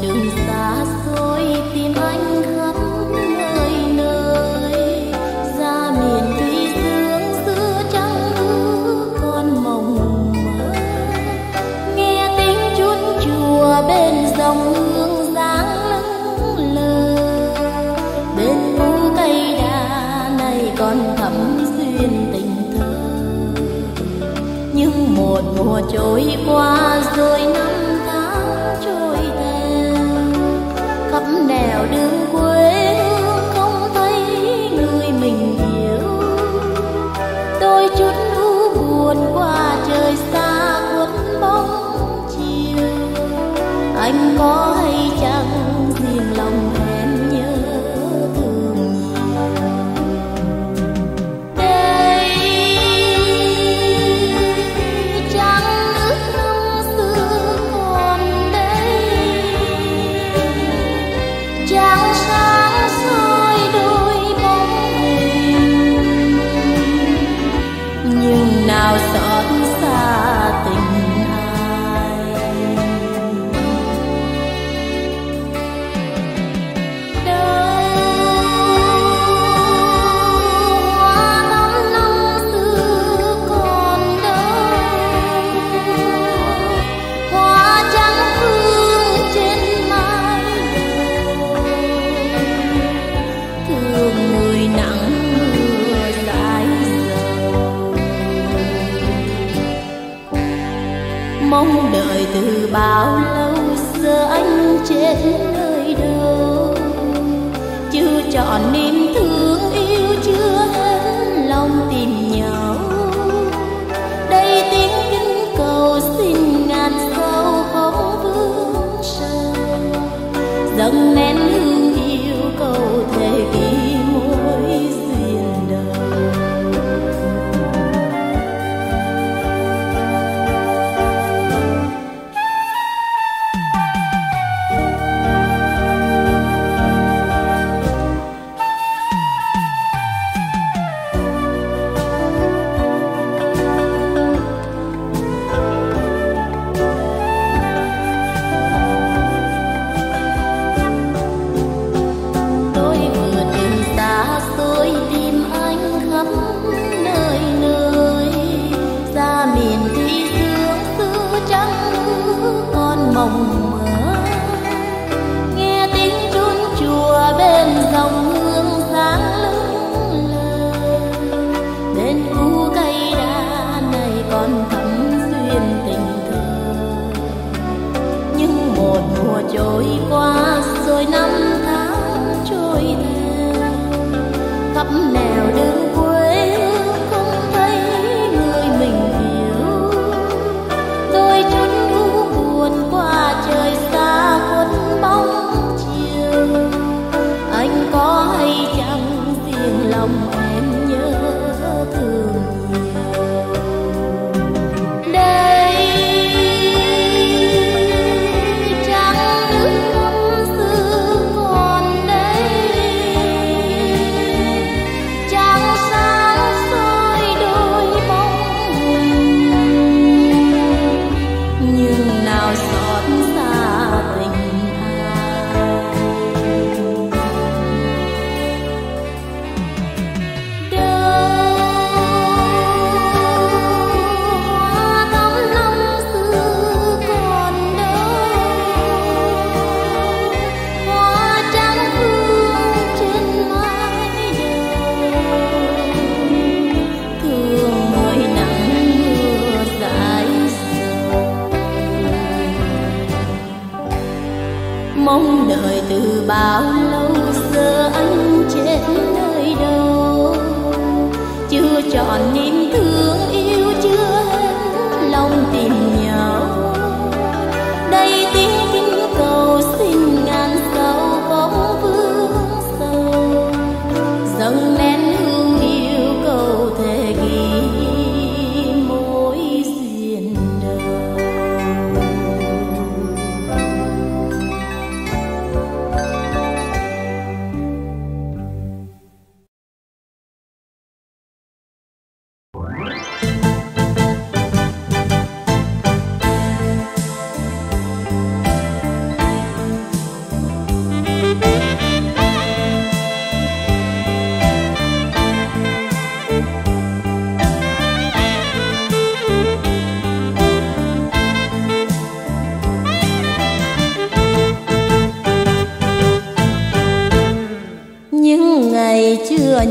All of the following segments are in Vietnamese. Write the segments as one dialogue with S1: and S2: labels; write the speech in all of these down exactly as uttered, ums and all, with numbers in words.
S1: đường xa xôi tìm anh khắp nơi nơi, ra miền Thủy Dương xưa trăng ước con mộng mơ, nghe tiếng chuông chùa bên dòng hương dáng lững lờ, bên khu cây đa này còn thắm duyên tình thơ. Nhưng một mùa trôi qua rồi năm tháng trôi theo, khắp nẻo đường quê hương không thấy người mình yêu. Đôi chút u buồn qua trời xa khuất bóng chiều, anh có hay chẳng riêng lòng em nhớ thương nhiều. Đây trăng nước năm xưa còn đây, trăng sáng soi đôi bóng hình, nhưng nào xót xa tình ai. Đâu hoa thắm năm xưa còn đâu, hoa trắng hương trên mái đầu, thương người nắng mưa dãi dầu. Mong đợi từ bao lâu giờ anh chết nơi đâu, chưa trọn niềm thương yêu chưa hết lòng tìm nhau. Đây tiếng kinh cầu xin ngàn sao không vương sầu, dâng nén hương yêu cầu thề ghi mối duyên đời. Tôi vượt đường xa xôi tìm anh khắp nơi nơi, ra miền Thủy Dương xưa trăng ước con mộng mơ, nghe tiếng chuông chùa bên dòng hương dáng lững lờ, bên khu cây đa này còn thắm duyên tình thơ. Nhưng một mùa trôi qua rồi năm tháng trôi theo, khắp nẻo đường quê hương không thấy người mình yêu. Đôi chút u buồn qua trời xa khuất bóng chiều, anh có hay chẳng riêng lòng em nhớ thương nhiều. Đây trăng nước năm xưa còn đây, trăng sáng soi đôi bóng hình, nhưng nào xót xa tình ai. Đâu hoa thắm năm xưa còn đâu, hoa trắng hương trên mái đầu, thương người nắng mưa dãi dầu. Mong đợi từ bao lâu giờ anh chết nơi đâu, chưa trọn niềm thương yêu chưa hết lòng tìm nhau. Đây tiếng kinh cầu xin ngàn sao bóng vương sầu, dâng nén hương yêu cầu thề ghi mối duyên đời.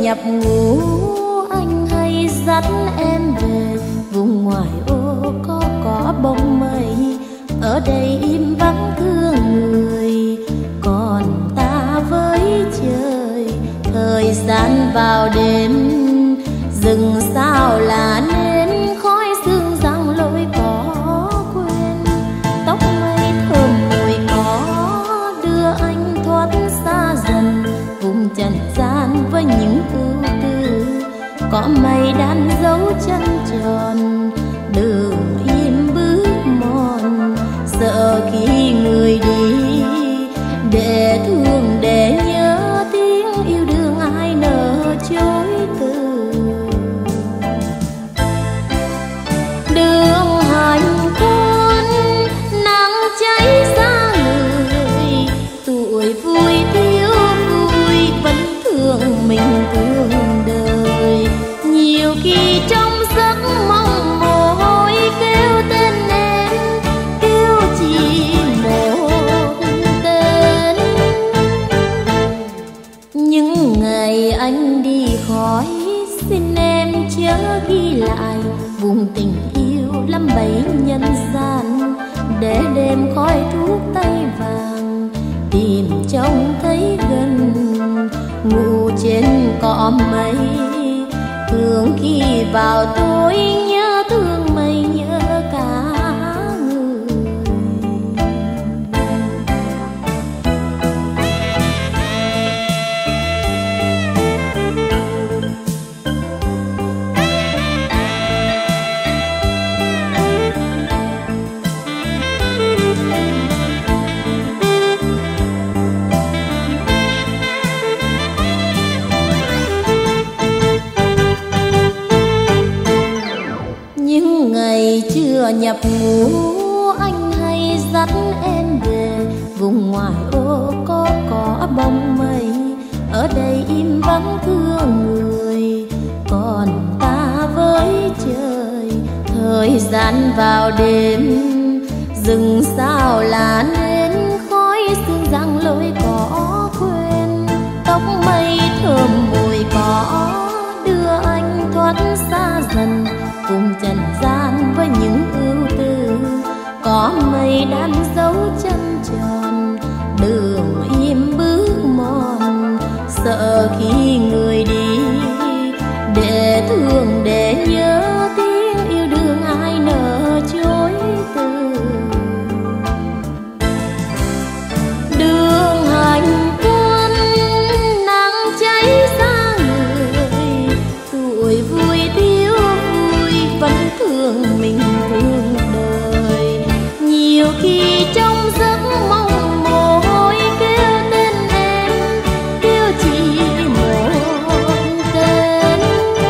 S1: nhập ngũ anh hay dắt em về vùng ngoài ô có cỏ bông mây. Ở đây im vắng thương người, còn ta với trời. Thời gian vào đêm rừng sao là nên khói sương răng lối có quên. Tóc mây thơm mùi có đưa anh thoát xa dần vùng trần gian với những ưu tư. Có mây đan dấu chân tròn đường im bước mòn, sợ khi người đi để thương để nhớ tiếng yêu đương ai nỡ chối từ. Đường hành quân nắng cháy ra người, tuổi vui thiếu vui vẫn thương mình thương đời. Nhiều khi trong giấc mong mồ hôi kêu tên em, kêu chỉ một tên. Những ngày anh đi khỏi xin em chớ ghi lại vùng tình yêu lắm bấy nhân gian. Để đêm khói thuốc tay vàng tìm trông thấy gần, ngủ trên cỏ mây thương khi vào tối nhớ thương mây nhớ cả người. Những ngày chưa nhập ngũ anh hay dắt em về vùng ngoài ô có cỏ bông mây. Ở đây im vắng thương người, còn ta với trời. Thời gian vào đêm rừng sao là nên khói sương răng lối cỏ quên. Tóc mây thơm mùi cỏ đưa anh thoát xa dần cùng trần gian với những ưu tư. Có mây đan dấu chân tròn đường im bước mòn, sợ khi người đi để thương để nhớ tiếng yêu đương ai nỡ chối từ. Đường hành quân nắng cháy ra người, tuổi vui thiếu vui vẫn thương mình thương đời. Nhiều khi trong giấc mong mồ hôi kêu tên em, kêu chỉ một tên.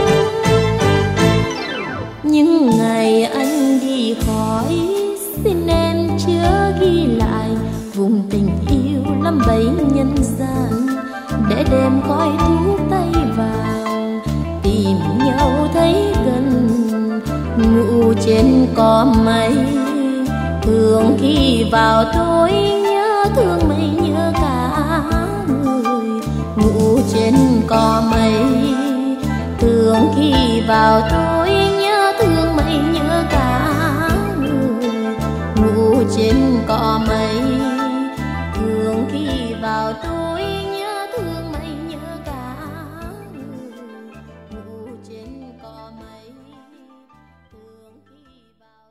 S1: Những ngày anh đi khỏi xin em chớ ghi lại vùng tình yêu lắm bấy nhân gian. Để đêm khói thuốc tay vào tìm nhau thấy gần, ngủ trên cỏ mây thường khi vào tối nhớ thương mây nhớ cả người. Ngủ trên cỏ mây thường khi vào tối nhớ thương mây nhớ cả người. Ngủ trên cỏ mây thường khi vào tối nhớ thương mây nhớ cả người. Ngủ trên cỏ mây thường khi vào.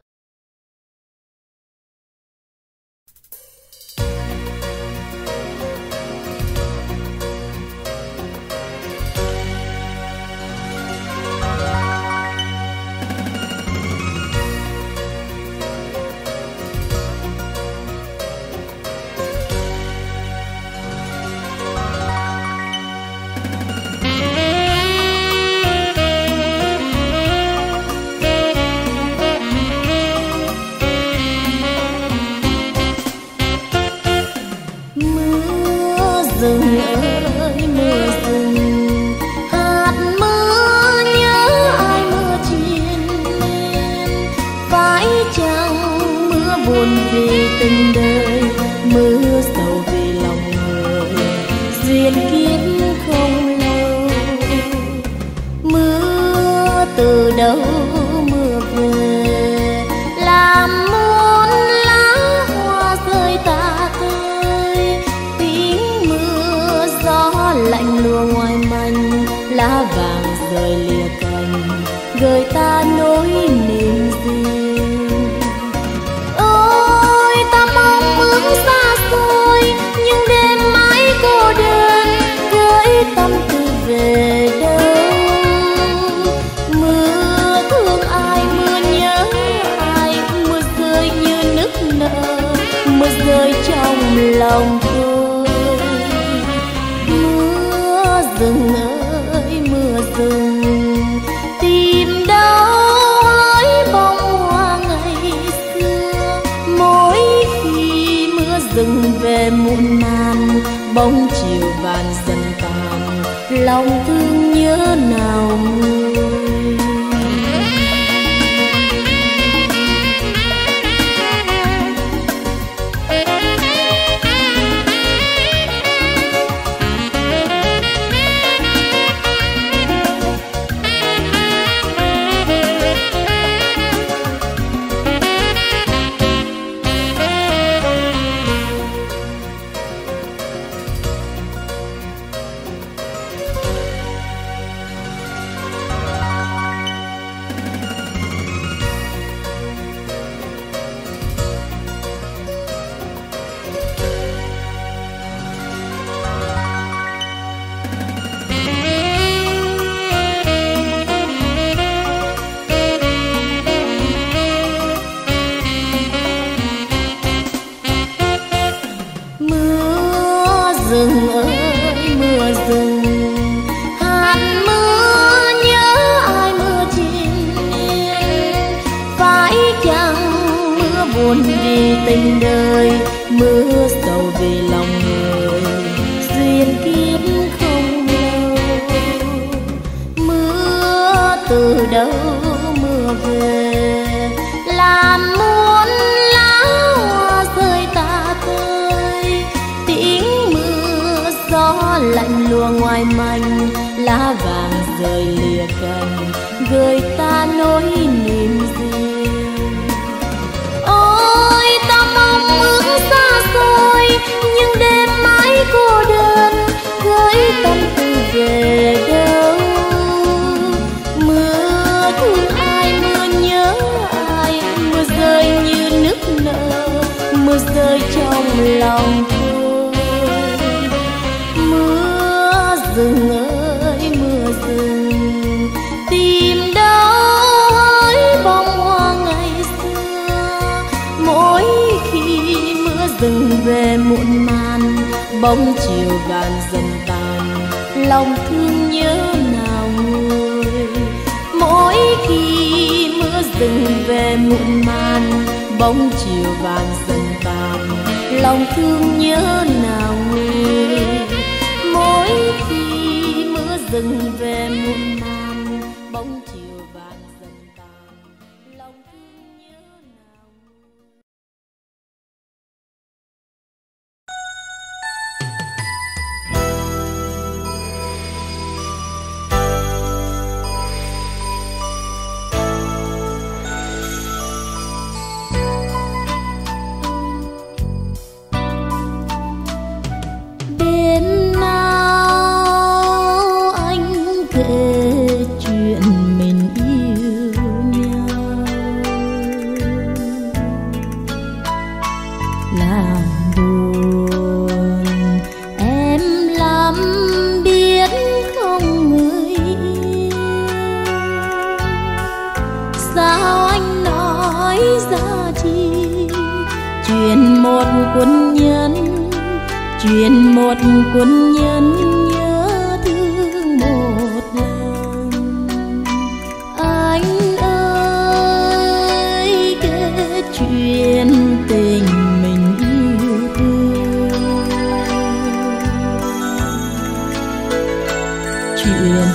S1: từ đâu mưa về, làm muôn lá hoa rơi tả tơi. Tiếng mưa gió lạnh lùa ngoài manh, lá vàng rơi lìa cành, gợi ta nỗi niềm riêng. Ôi ta mong ước xa xôi, nhưng đêm mãi cô đơn, gửi tâm tư về đâu. Mưa thương ai, mưa nhớ ai, mưa rơi như nức nở, mưa rơi trong lòng tôi. Mưa rừng ơi mưa rừng, tìm đâu hỡi bông hoa ngày xưa. Mỗi khi mưa rừng về muộn màn, bóng chiều vàng dần tàn, lòng thương nhớ nào nguôi. Rừng ơi mưa rừng, hàn mưa nhớ ai mưa trên yên. Phải chăng mưa buồn vì tình đời, mưa sầu vì lòng người, duyên kiếp không lâu. Mưa từ đâu mưa về, làm muôn lá hoa rơi tả tơi. Tiếng gió lạnh lùa ngoài manh, lá vàng rơi lìa cành, gợi ta nỗi niềm riêng. Ôi ta mong ước xa xôi, nhưng đêm mãi cô đơn, gửi tâm tư về đâu. Mưa thương ai, mưa nhớ ai, mưa rơi như nức nở, mưa rơi trong lòng tôi. Rừng ơi mưa rừng, tìm đâu hỡi bông hoa ngày xưa. Mỗi khi mưa rừng về muộn màn, bóng chiều vàng dần tàn, lòng thương nhớ nào nguôi. Mỗi khi mưa rừng về muộn màn, bóng chiều vàng dần tàn, lòng thương nhớ nào nguôi. Mỗi khi mưa rừng về muộn màn, bóng chiều vàng dần tàn, lòng thương nhớ nào nguôi. Quân nhân, chuyện một quân nhân nhớ thương một lần. Anh ơi kể chuyện tình mình yêu thương, chuyện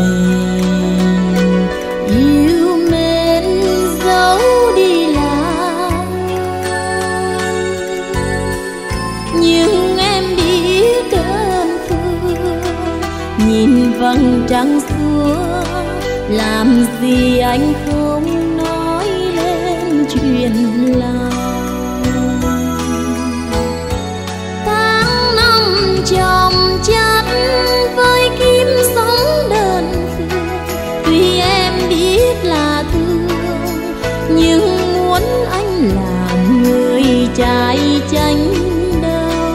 S1: mình yêu mến giấu đi là nhưng em biết đơn phương gì anh không nói lên chuyện lòng. Tháng năm chồng chất với kiếp sống đơn phương, tuy em biết là thương nhưng muốn anh làm người trai tranh đâu.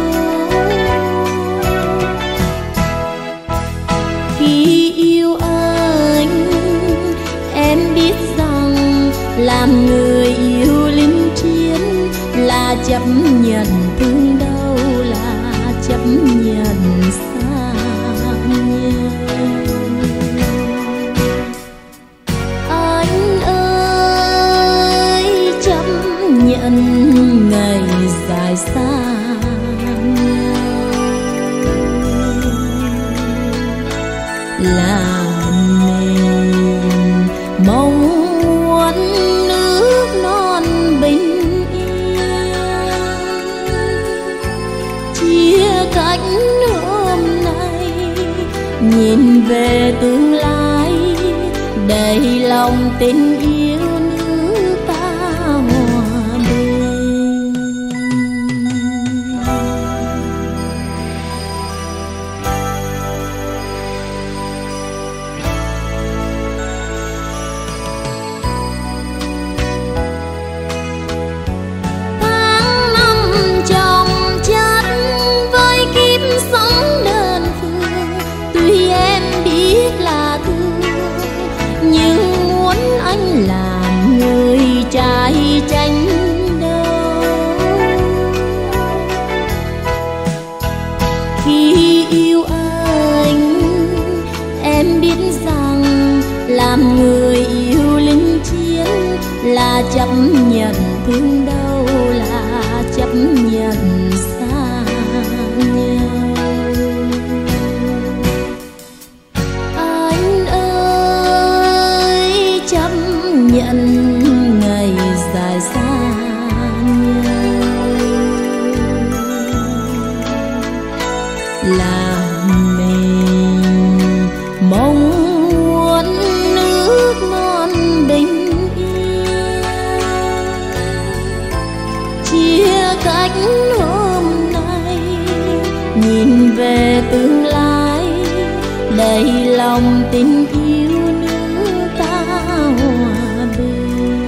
S1: Khi yêu anh em biết rằng làm người yêu lính chiến là chấp nhận thương đau, là chấp nhận xa nhau. Anh ơi chấp nhận ngày dài xa nhau, là mình mong muốn nước non bình yên. Chia cách hôm nay nhìn về tương lai, đầy lòng tình yêu nước ta hòa bình. Tháng năm chồng chất với kiếp sống đơn phương, tuy em biết là thương nhưng muốn anh làm người trai tranh đâu. Khi yêu anh em biết rằng làm người yêu lính chiến là chấp nhận thương đau, là chấp nhận xa nhau. Anh ơi chấp nhận ngày dài xa nhau, là mình mong muốn nước non bình yên. Chia cách hôm nay nhìn về tương lai, đầy lòng tình yêu nước ta hòa bình.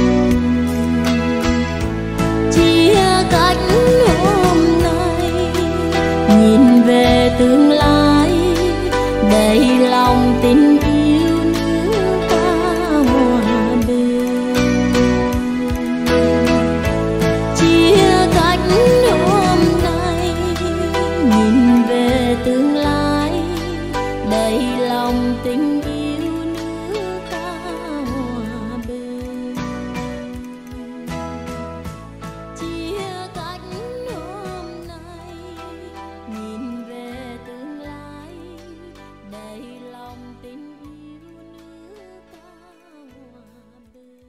S1: Chia cách hôm nay nhìn về tương lai, đầy lòng tình yêu nước ta hòa bình. Chia cách hôm nay nhìn về tương lai, đầy lòng tình yêu nước ta hòa bình. Chia cách hôm nay nhìn về tương lai, đầy lòng tình yêu nước ta hòa bình.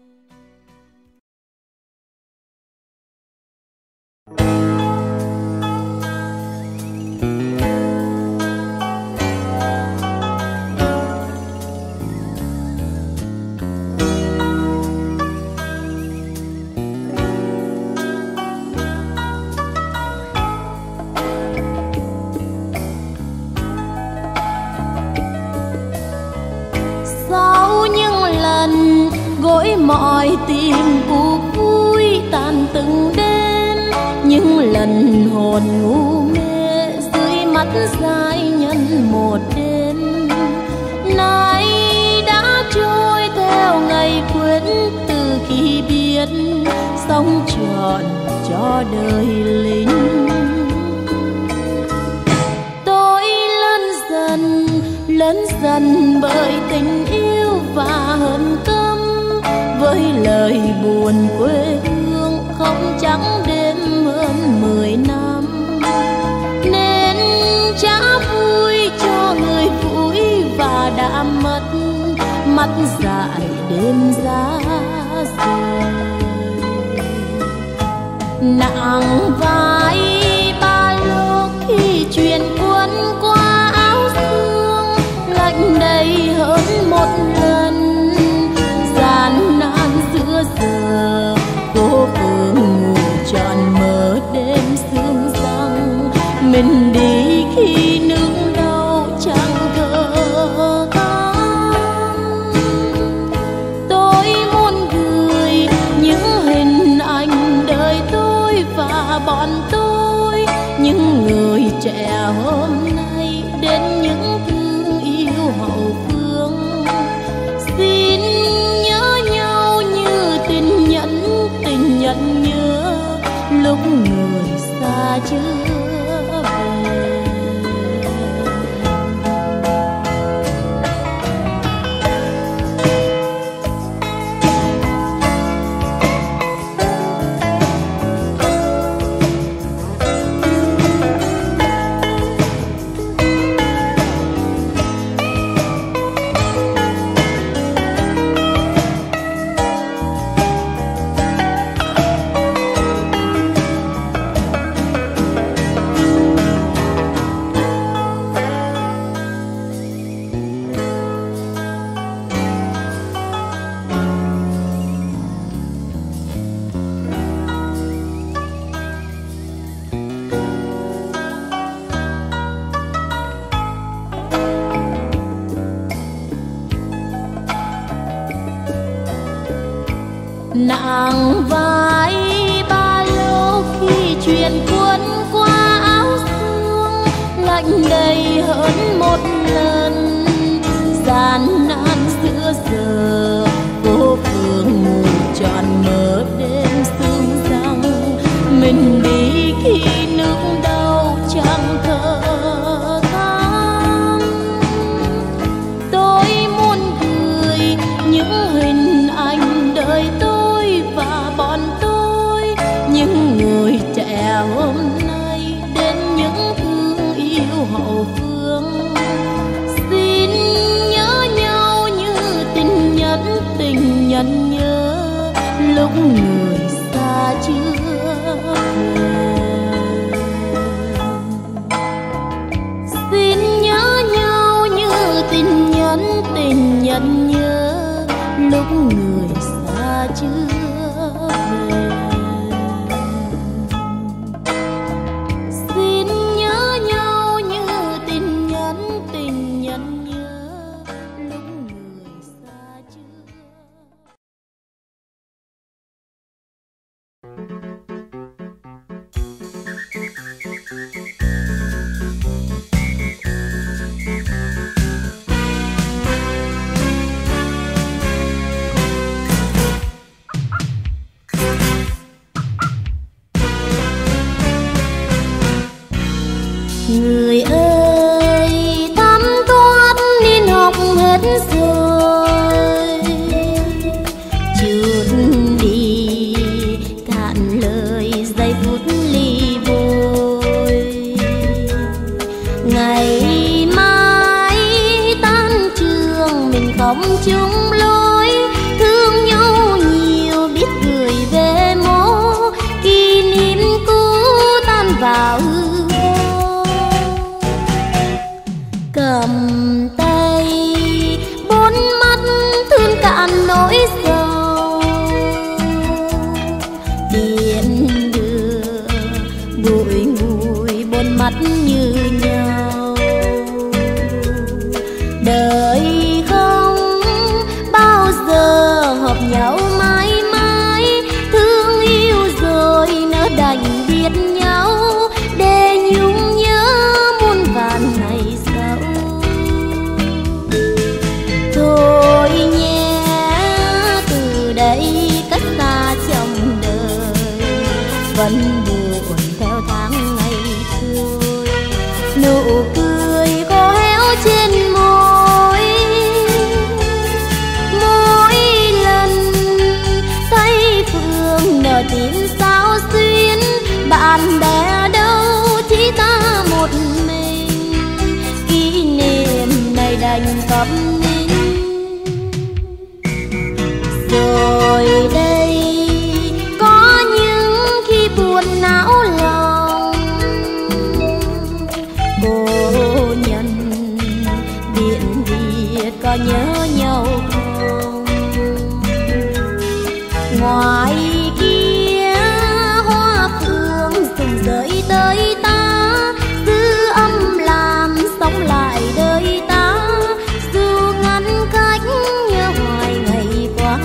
S1: Sau những lần gối mọi tìm cuộc vui tàn từng đêm, những lần hồn ngu mê dưới mắt dài nhân một đêm, nay đã trôi theo ngày quên từ khi biết sống trọn cho đời lính. Tôi lớn dần lớn dần bởi tình yêu và hận căm, với lời buồn quê hương không trắng đêm hơn mười năm, nên trả vui cho người vui và đã mất mắt dại đêm giá rời. Nặng vai ba lô khi chuyện cuốn qua áo xương, lạnh đầy hơn một lần trẻ hôm nay đến những thương yêu hậu phương. Xin nhớ nhau như tình nhẫn tình nhận nhớ lúc người xa chưa về. Nặng vai ba lô khi chuyện cuốn qua áo sương, lạnh đầy hơn một lần gian nan giữa giờ phố phường ngủ trọn mơ đêm sương răng. Mình đi khi nước đau chẳng thở than. Tôi muốn gửi những hình ảnh đời tôi và bọn tôi, những người trẻ hôm nay đến những thương yêu hậu phương. Xin nhớ nhau như tình nhẫn tình nhận nhớ lúc người xa chưa về. Xin nhớ nhau như tình nhẫn tình nhận nhớ lúc người xa chưa về. Xin nhớ nhau như tình nhẫn tình nhận nhớ lúc người xa chưa. Người ơi, thắm thoát nên học hết rồi, chút đi cạn lời giây phút ly vội. Ngày mai tan trường mình không chung lối, thương nhau nhiều biết gửi về mô, kỷ niệm cũ tan vào cầm tay bốn mắt thương cạn nỗi sầu. Tiễn đưa bụi ngùi bốn mắt như nhau. Đời không bao giờ hợp nhau mãi mãi, thương yêu rồi nỡ đành biết nhau để nhung nhớ muôn vàn ngày sau. Thôi nhé, từ đây cách xa trong đời, vẫn buồn theo tháng ngày trôi. Nụ cười khô héo trên môi, mỗi lần thấy Phương nở tim sao xuyến. Bạn bè đâu chỉ ta một mình, kỷ niệm này đành câm nín. Rồi đây có những khi buồn não lòng, cô nhân điện Việt có nhớ nhau không? Ngoài kia hoa phương rụng rơi tới ta, dư âm làm sống lại đời ta. Dù ngăn cách nhớ hoài ngày qua,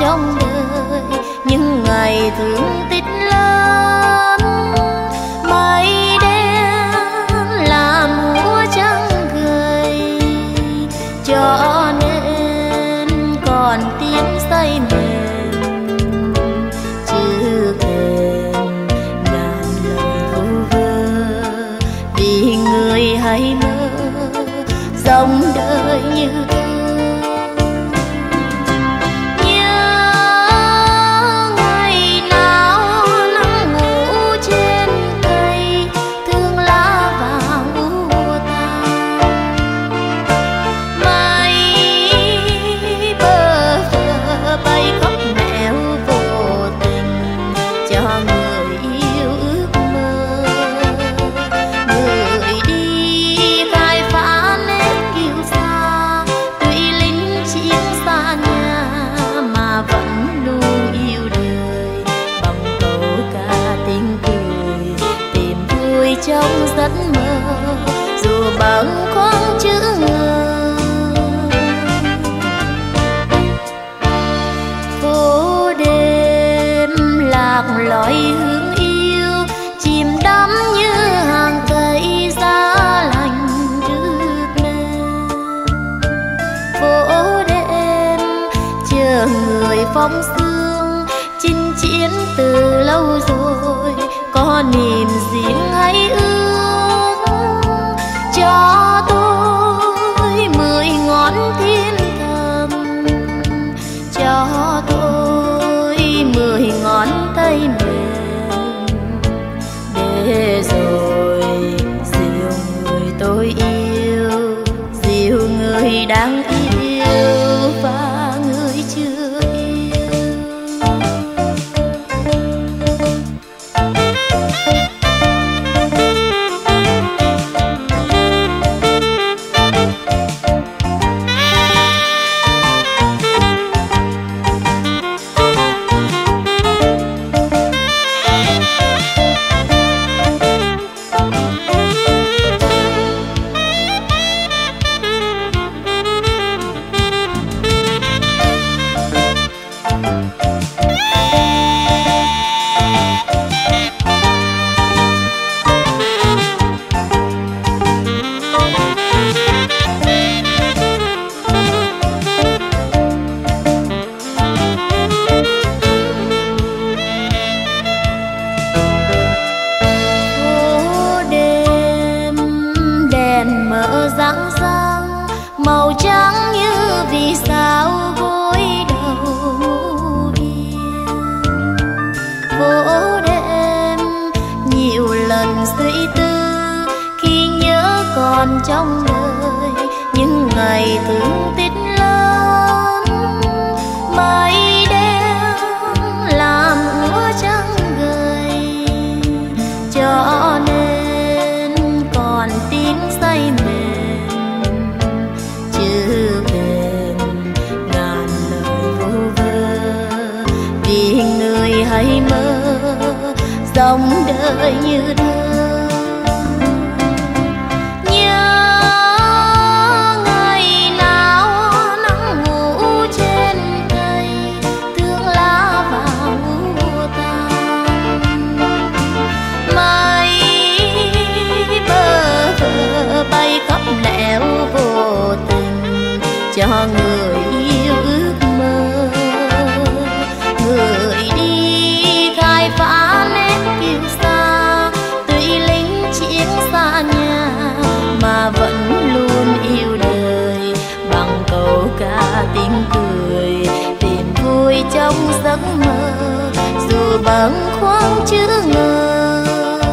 S1: trong đời những ngày thương tích lớn. Mây đen làm múa trắng gầy, cho nên còn tiếng say mềm chưa kèm ngàn lời vu vơ. Vì người hay mơ dòng đời như trong giấc mơ dù bâng khuâng chữ ngờ. Phố đêm lạc lối hương yêu chìm đắm như hàng cây giá lạnh rước lên. Phố đêm chờ người phong sương chinh chiến từ lâu rồi, có niềm riêng hay ước cho tôi mười ngón thiên thầm, cho tôi mười ngón tay mềm, để rồi dìu người tôi yêu, dìu người đang yêu và người chưa yêu. Màu trắng như vì sao gối đầu biên. Phố đêm nhiều lần suy tư khi nhớ còn trong đời những ngày thương tích lớn. Mây đen làm úa trắng gầy, cho nên còn tiếng say mềm chưa kèm ngàn lời vu vơ. Vì người hay mơ dòng đời như thơ, nhớ ngày nào nắng ngủ trên cây, thương lá vào mùa tàn. Mây bơ vơ bay khắp nẻo vô tình, cho người yêu ước mơ. Người đi khai phá nét kiêu sa, tuy lính chiến xa nhà mà vẫn luôn yêu đời. Bằng câu ca tiếng cười tìm vui trong giấc mơ, dù bâng khuâng chữ ngờ.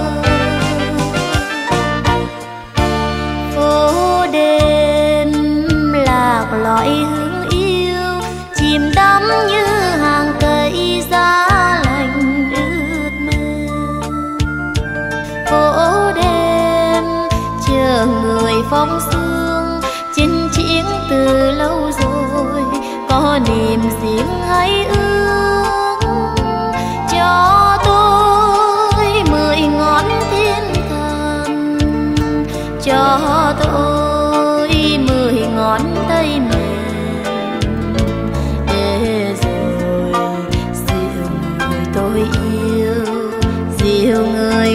S1: Phố đêm lạc lối hương yêu chìm đắm như hàng cây giá lạnh ướt mềm. Phố đêm chờ người phong sương chinh chiến từ lâu rồi, có niềm riêng hay ước cho tôi mười ngón thiên thần, cho tôi mười ngón tay mềm, để rồi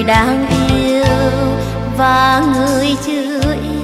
S1: người đang yêu và người chưa yêu.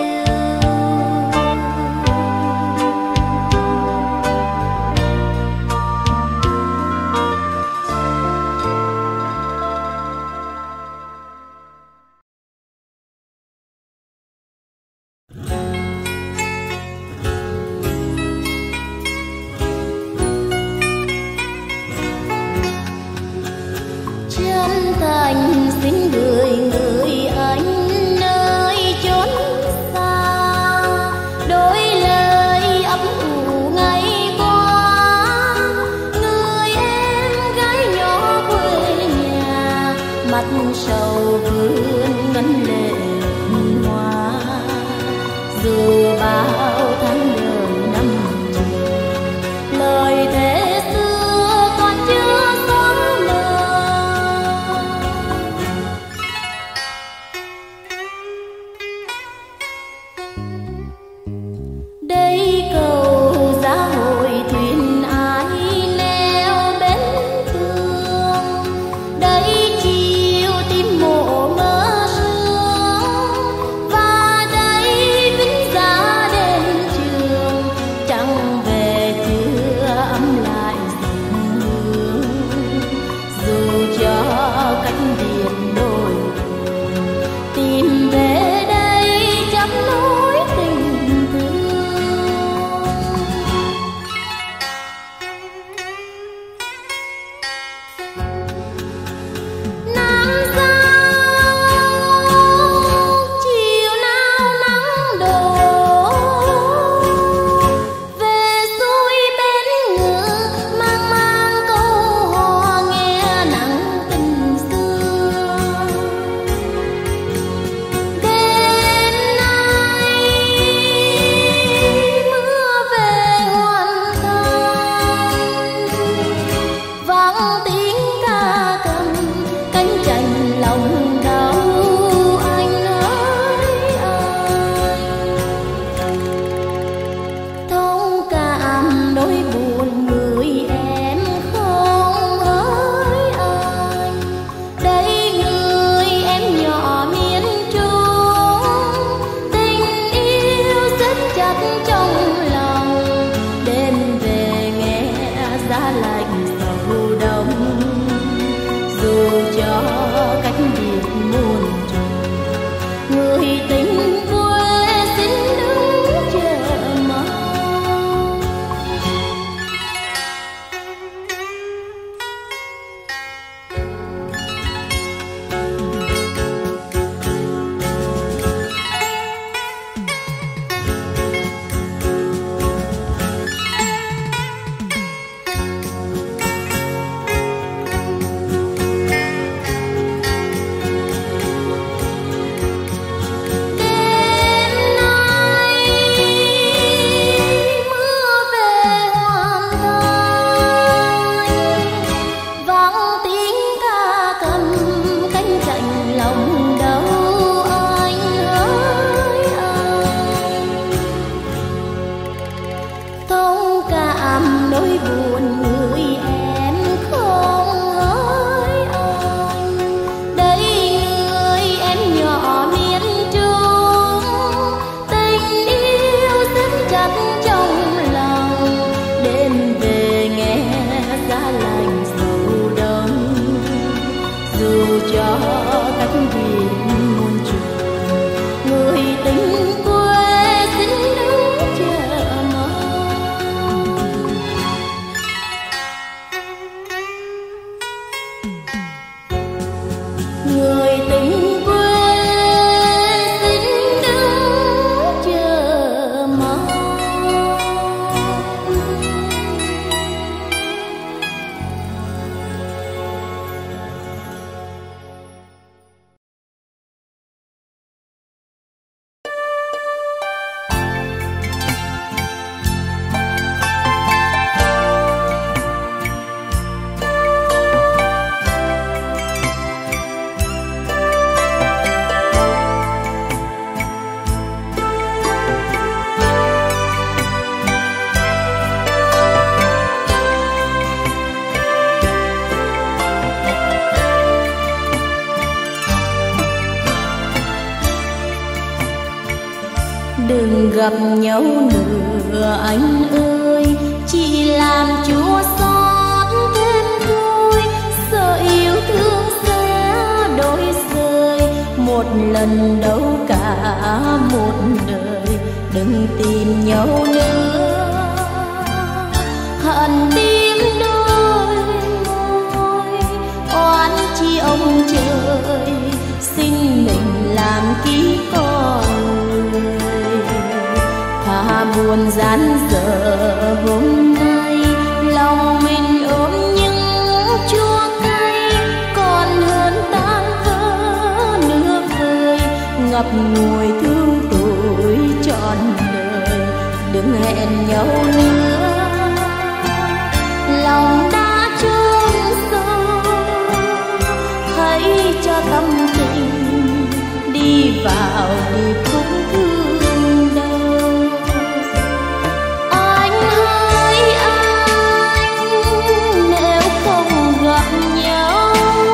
S1: Chân thành xin gửi người anh nơi chốn xa, đôi lời ấp ủ ngày qua. Người em gái nhỏ quê nhà, mặt sầu vươn ngân lệ hoa. Dù bao tháng đời năm trường, lời thề xưa còn chưa xóa lời. Đây cầu giá hội thuyền ai neo bến phương, đây chiều tim mộ mơ sương, và đây vinh giá đêm trường trăng về chưa ấm lại dòng hương. Dù cho cách biệt đôi tìm về đây chắp nối tình thương. Năm sau chiều nào nắng đổ, về xuôi bến ngựa mang mang câu hò nghe nắng tình xưa. Đêm nay mưa về hoàn thành, vang tiếng ca cầm cánh chành lòng đau anh ơi anh. Thông cảm nỗi buồn người em không hỡi anh. Đây người em nhỏ miền Trung, tình yêu rất chặt trong lòng. Đêm về nghe giá lạnh sầu đông, dù cho cách biệt muôn trùng, người tình quê xin đứng chờ mong. Đêm nay mưa về hoàn thành, vang tiếng ca cầm cánh chành lòng đau anh ơi anh. Thông cảm nỗi buồn người em không hỡi anh. Đây người em nhỏ miền Trung, tình yêu rất chặt trong lòng. Đêm về nghe giá lạnh sầu đông, dù cho cách biệt muôn trùng, người tình quê xin đứng chờ mong. Người tình quê xin đứng chờ mong. đừng gặp nhau nữa anh ơi, chỉ làm Chúa xót thêm thôi. Sợ yêu thương sẽ đổi rời, một lần đâu cả một đời. Đừng tìm nhau nữa, hận tim đôi môi, oán chi ông trời sinh mình làm ký con người. Thà buồn gian dở hôm nay, lòng mình ôm những chua cay, còn hơn tan vỡ nước vơi, ngập ngùi thương tuổi trọn đời. Đừng hẹn nhau nữa, lòng đã chôn sâu, hãy cho tâm tình đi vào điệp khúc thương đau. Anh hỡi anh, nếu không gặp nhau,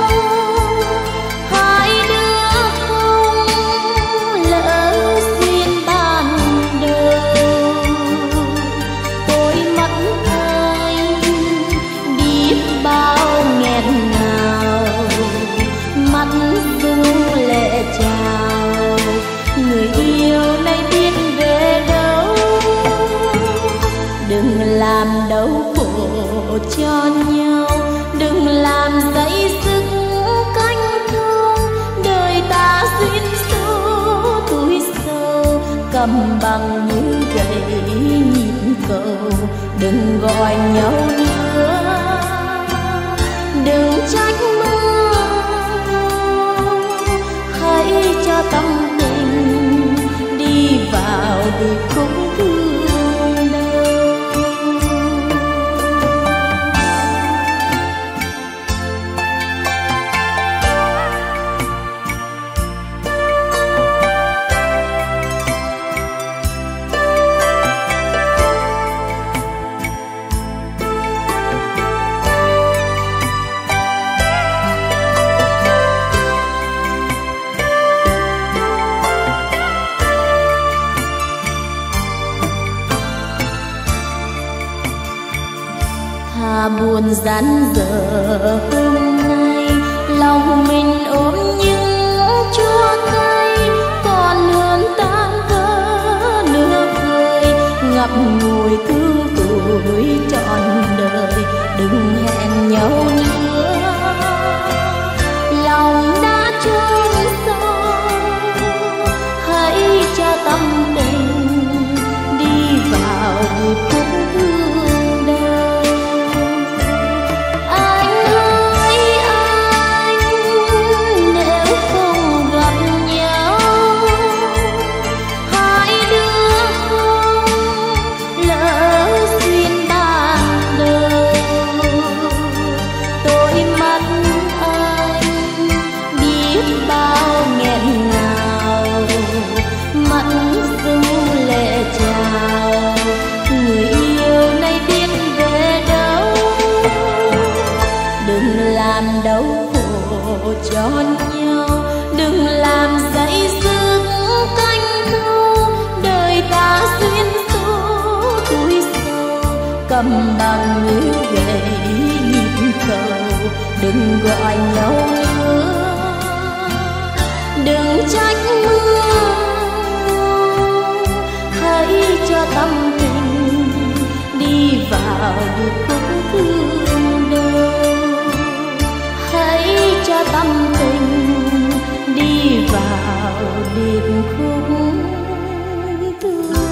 S1: hai đứa không lỡ duyên ban đầu. Tôi mất anh biết bao nghẹn ngào, mắt rưng lệ trào. Người yêu nay biết về đâu, đừng làm đau khổ cho nhau, đừng làm dây dứt cánh thương. Đời ta duyên số tuổi sâu, cầm bằng như gậy nhịp cầu. Đừng gọi nhau nữa, đừng trách mưa, hãy cho tâm tình đi vào điệp khúc thương đau. Thà buồn gian dở hôm nay, lòng mình ôm những chua cay, còn hơn tan vỡ nước vơi, ngập ngùi thương tuổi trọn đời. Đừng hẹn nhau nữa, lòng đã chôn sâu, hãy cho tâm tình đi vào điệp khúc thương đau. Anh hỡi anh, nếu không gặp nhau, hai đứa không lỡ duyên ban đầu. Tôi mất anh biết bao nghẹn ngào, mắt rưng lệ trào. Người yêu nay biết về đâu, đừng làm đau khổ cho nhau, đừng làm dây dứt cánh câu. Đời ta duyên số tuổi sâu, cầm bằng như gậy nhịp cầu. Đừng gọi nhau nữa, đừng trách mưa, hãy cho tâm tình đi vào điệp khúc thương đau. Hãy cho tâm tình đi vào điệp khúc thương đau.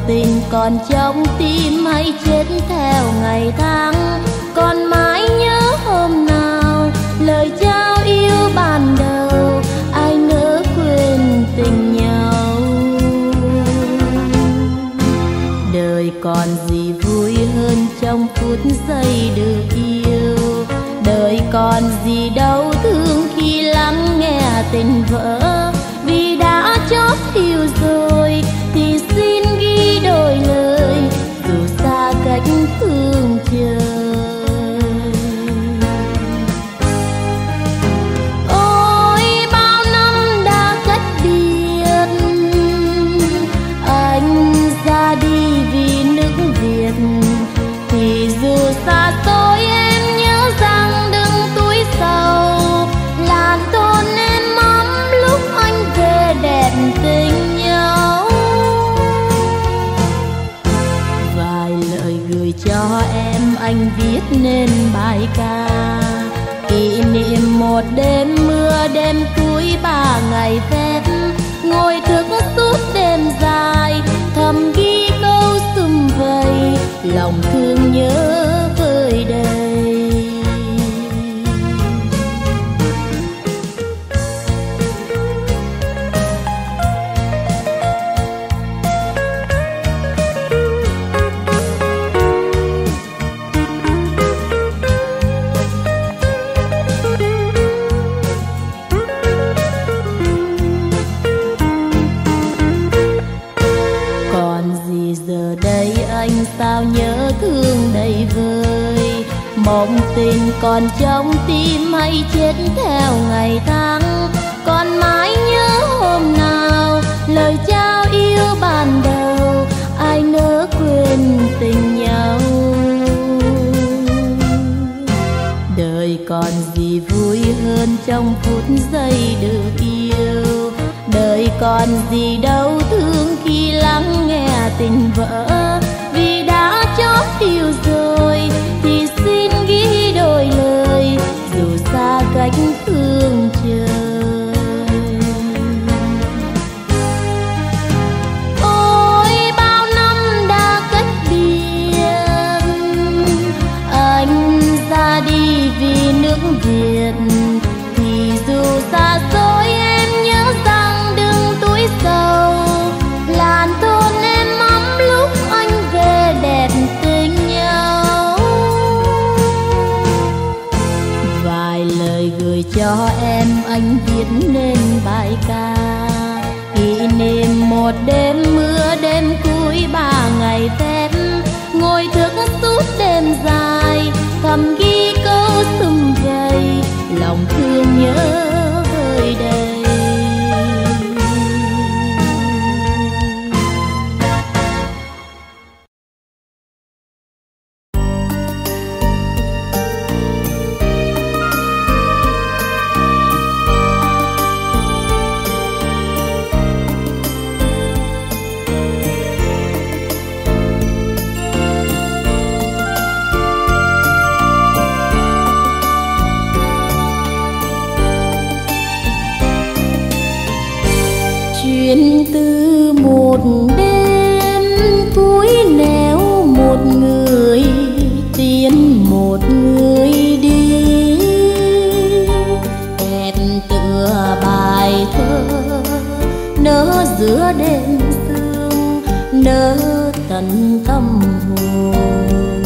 S1: tình còn trong tim hay chết theo ngày tháng, còn mãi nhớ hôm nào lời trao yêu ban đầu, ai nỡ quên tình nhau. Đời còn gì vui hơn trong phút giây được yêu, đời còn gì đau thương khi lắng nghe tình vỡ. Vì đã chót yêu rồi thì xin ghi đôi lời, dù xa cách thương trời. Ôi bao năm đã cách biệt, anh ra đi vì nước Việt, thì dù xa xôi em nhớ rằng đừng túi sầu, làn thôn em ấm lúc anh về đẹp tình nhau. Vài lời gửi cho em anh viết nên bài ca, kỷ niệm một đêm mưa đêm cuối ba ngày phép, ngồi thức suốt đêm dài thầm ghi câu sum vầy, lòng thương nhớ vơi đầy. Anh sao nhớ thương đầy vơi, mộng tình còn trong tim hay chết theo ngày tháng, còn mãi nhớ hôm nào lời trao yêu ban đầu, ai nỡ quên tình nhau. Đời còn gì vui hơn trong phút giây được yêu, đời còn gì đau thương khi lắng nghe tình vỡ. Vì đã chót yêu rồi thì xin ghi đôi lời, dù xa cách thương trời. Ôi bao năm đã cách biệt, anh ra đi vì nước Việt, thì dù xa xôi em nhớ rằng đừng túi sầu, làn thôn em ấm lúc anh về đẹp tình nhau. Vài lời gửi cho em anh viết nên bài ca, kỷ niệm một đêm mưa đêm cuối ba ngày phép, ngồi thức suốt đêm dài thầm ghi câu sum vầy, lòng thương nhớ vơi đầy. Chuyện từ một đêm cuối nẻo một người tiến một người đi, đẹp tựa bài thơ nở giữa đêm sương, nở tận tâm hồn.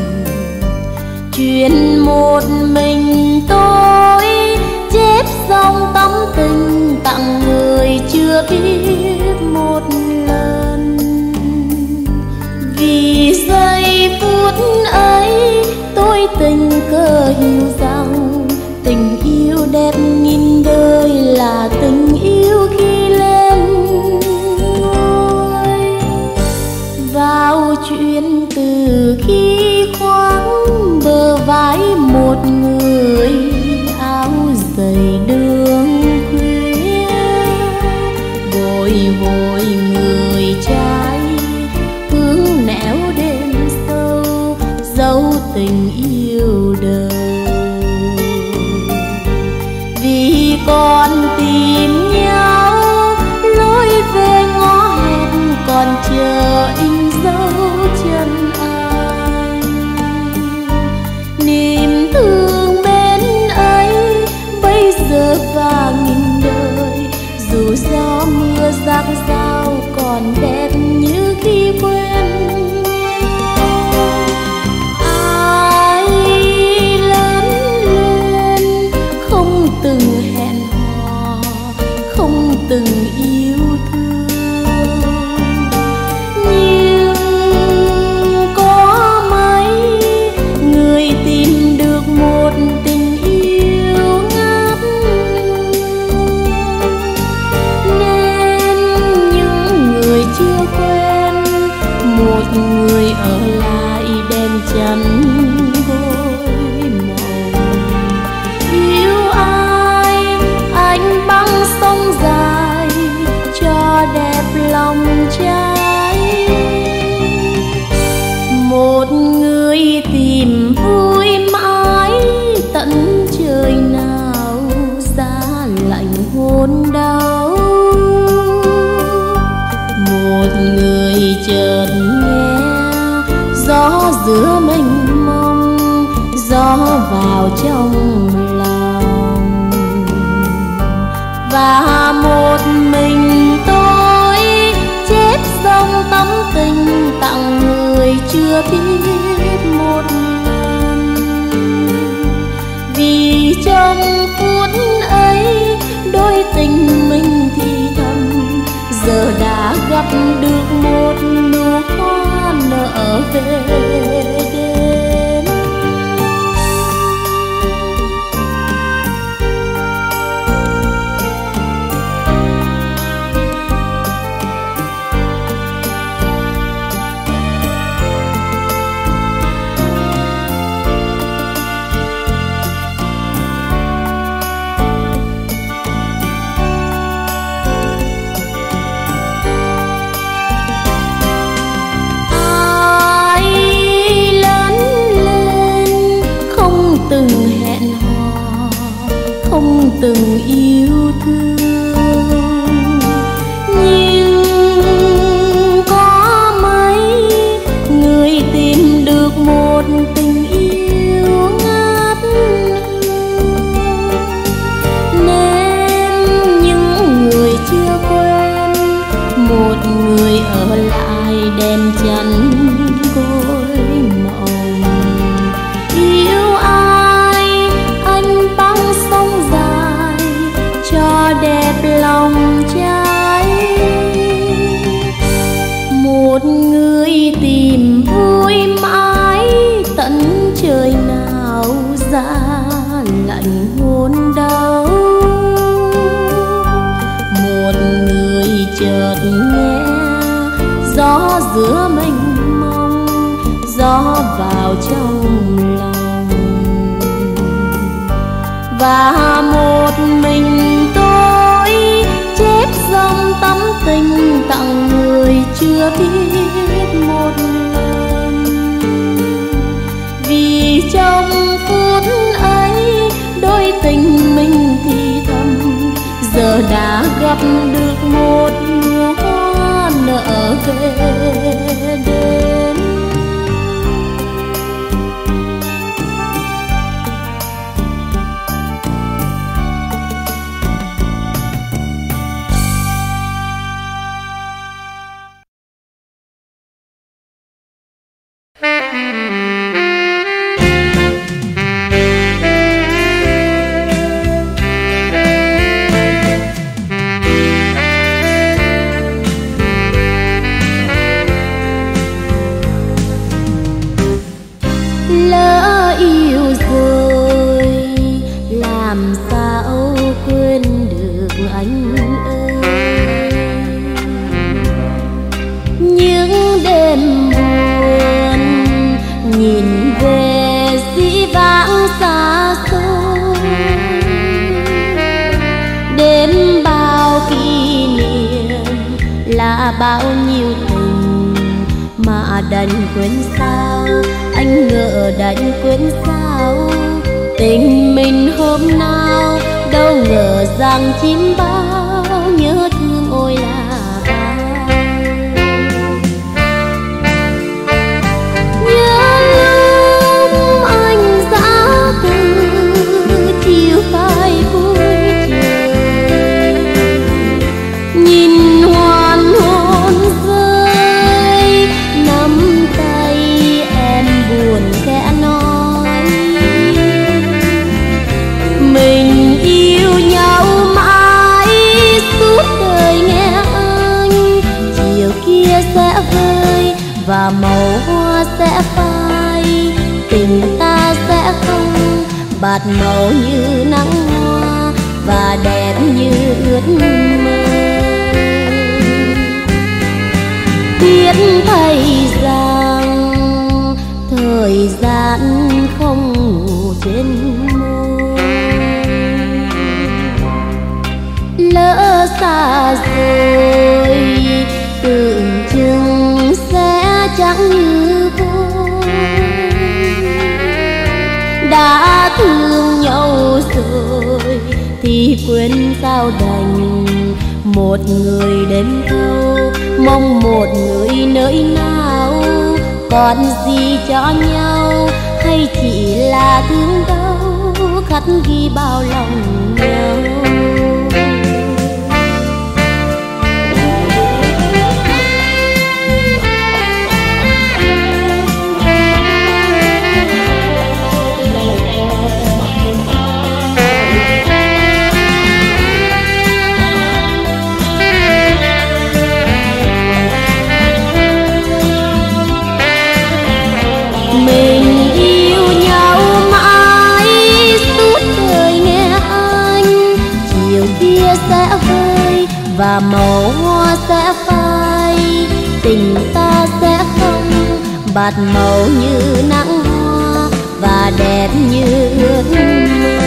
S1: Chuyện một mình tôi chép dòng tâm tình tặng người chưa biết một lần. Vì giây phút ấy tôi tình cờ hiểu rằng tình yêu đẹp nghìn đời là tình yêu khi lên ngôi. Vào chuyện từ khi khoác bờ vai một người áo dày đường khuya, bồi hồi người trai hướng nẻo đêm sâu dấu tình yêu đầu. Vì còn tìm nhau lối về ngõ hẹn còn chờ in một người ở lại đèn chân gối mộng. Yêu ai anh băng sông dài cho đẹp lòng trai. Một người tìm vui mãi tận trời nào giá lạnh hôn đau. Một người chợt nghe gió giữa mênh mông, gió vào trong lòng. Và một mình tôi chép dòng tấm tình tặng người chưa biết một lần. Vì trong phút ấy đôi tình mình thì thầm, giờ đã gặp được một nụ hoa nở về đêm. Từng yêu thương nhưng có mấy người tìm được một tình yêu ngát hương. Nên những người chưa quen, một người ở lại đèn chắn gối mộng. Yêu ai anh băng sông dài cho đẹp lòng trai. Một người tìm vui mãi tận trời nào giá lạnh hôn đau. Một người chợt nghe gió giữa mênh mông, gió vào trong lòng. Và một mình tôi chép dòng tấm tình tặng người chưa biết một lần. Vì trong phút ấy đôi tình mình thì thầm, giờ đã gặp được một nụ hoa nở về đêm. Bao nhiêu tình mà đành quên sao, anh ngỡ đành quên sao. Tình mình hôm nào đâu ngờ rằng chim bao nhớ thương ôi là bao. Nhớ lúc anh giã từ chiều phai cuối trời, nhìn hoàn hôn rơi nắm tay em buồn khẽ nói. Mình yêu nhau mãi suốt đời nghe anh, chiều kia sẽ vơi và màu hoa sẽ phai. Tình ta sẽ không bạt màu như nắng hoa và đẹp như ước mơ. biết thầy rằng thời gian không ngủ trên môi, lỡ xa rồi tưởng chừng sẽ chẳng như vơi. Đã thương nhau rồi thì quên sao đành, một người đến thâu mong một người nơi nào. Còn gì cho nhau hay chỉ là thương đau khắc ghi bao lòng nhau. Mình yêu nhau mãi suốt đời nghe anh, chiều kia sẽ vơi và màu hoa sẽ phai. Tình ta sẽ không bạt màu như nắng hoa và đẹp như ước mơ.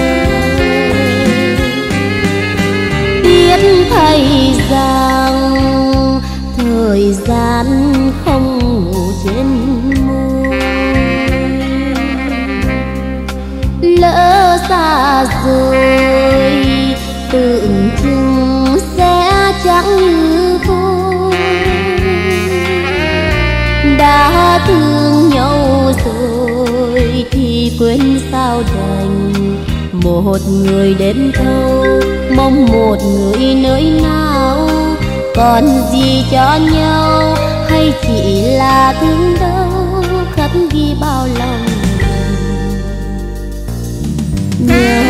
S1: Biết thầy rằng thời gian không ngủ trên môi, lỡ xa rồi tưởng chừng sẽ chẳng như vơi. Đã thương nhau rồi thì quên sao đành, một người đến thâu mong một người nơi nào. Còn gì cho nhau hay chỉ là thương đau khắc ghi bao lòng nhau.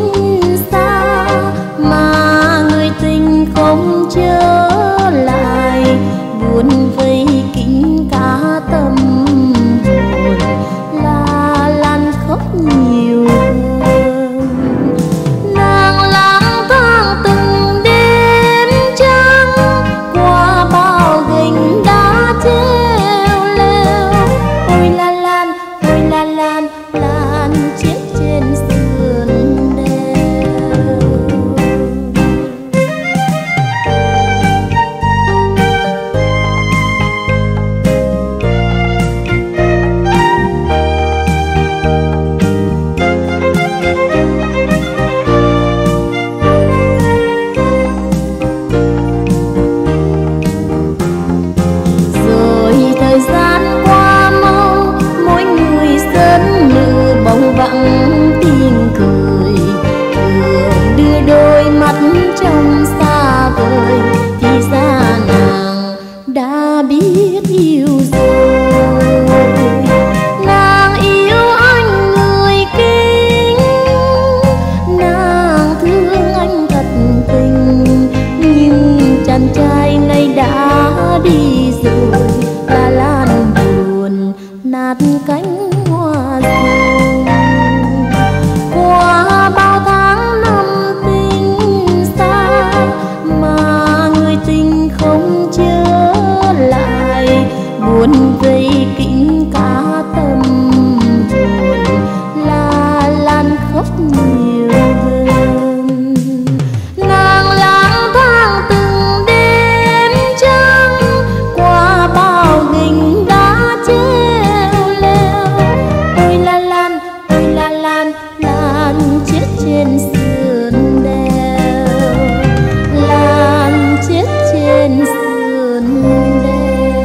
S2: không trở lại.
S1: biết yêu rồi. Nàng yêu anh người kính, nàng thương anh thật tình, nhưng chàng trai ngày đã đi rồi, là lan buồn nát cánh hoa rừng. Qua bao tháng năm tình xa mà người tình không trở lại, buồn vây kín cả tâm hồn, là lan khóc nhiều hơn. Nàng lang thang từng đêm trắng, qua bao gành đá treo leo. Ôi la lan, ôi la lan, lan chết trên sườn đèo, lan chết trên sườn đèo.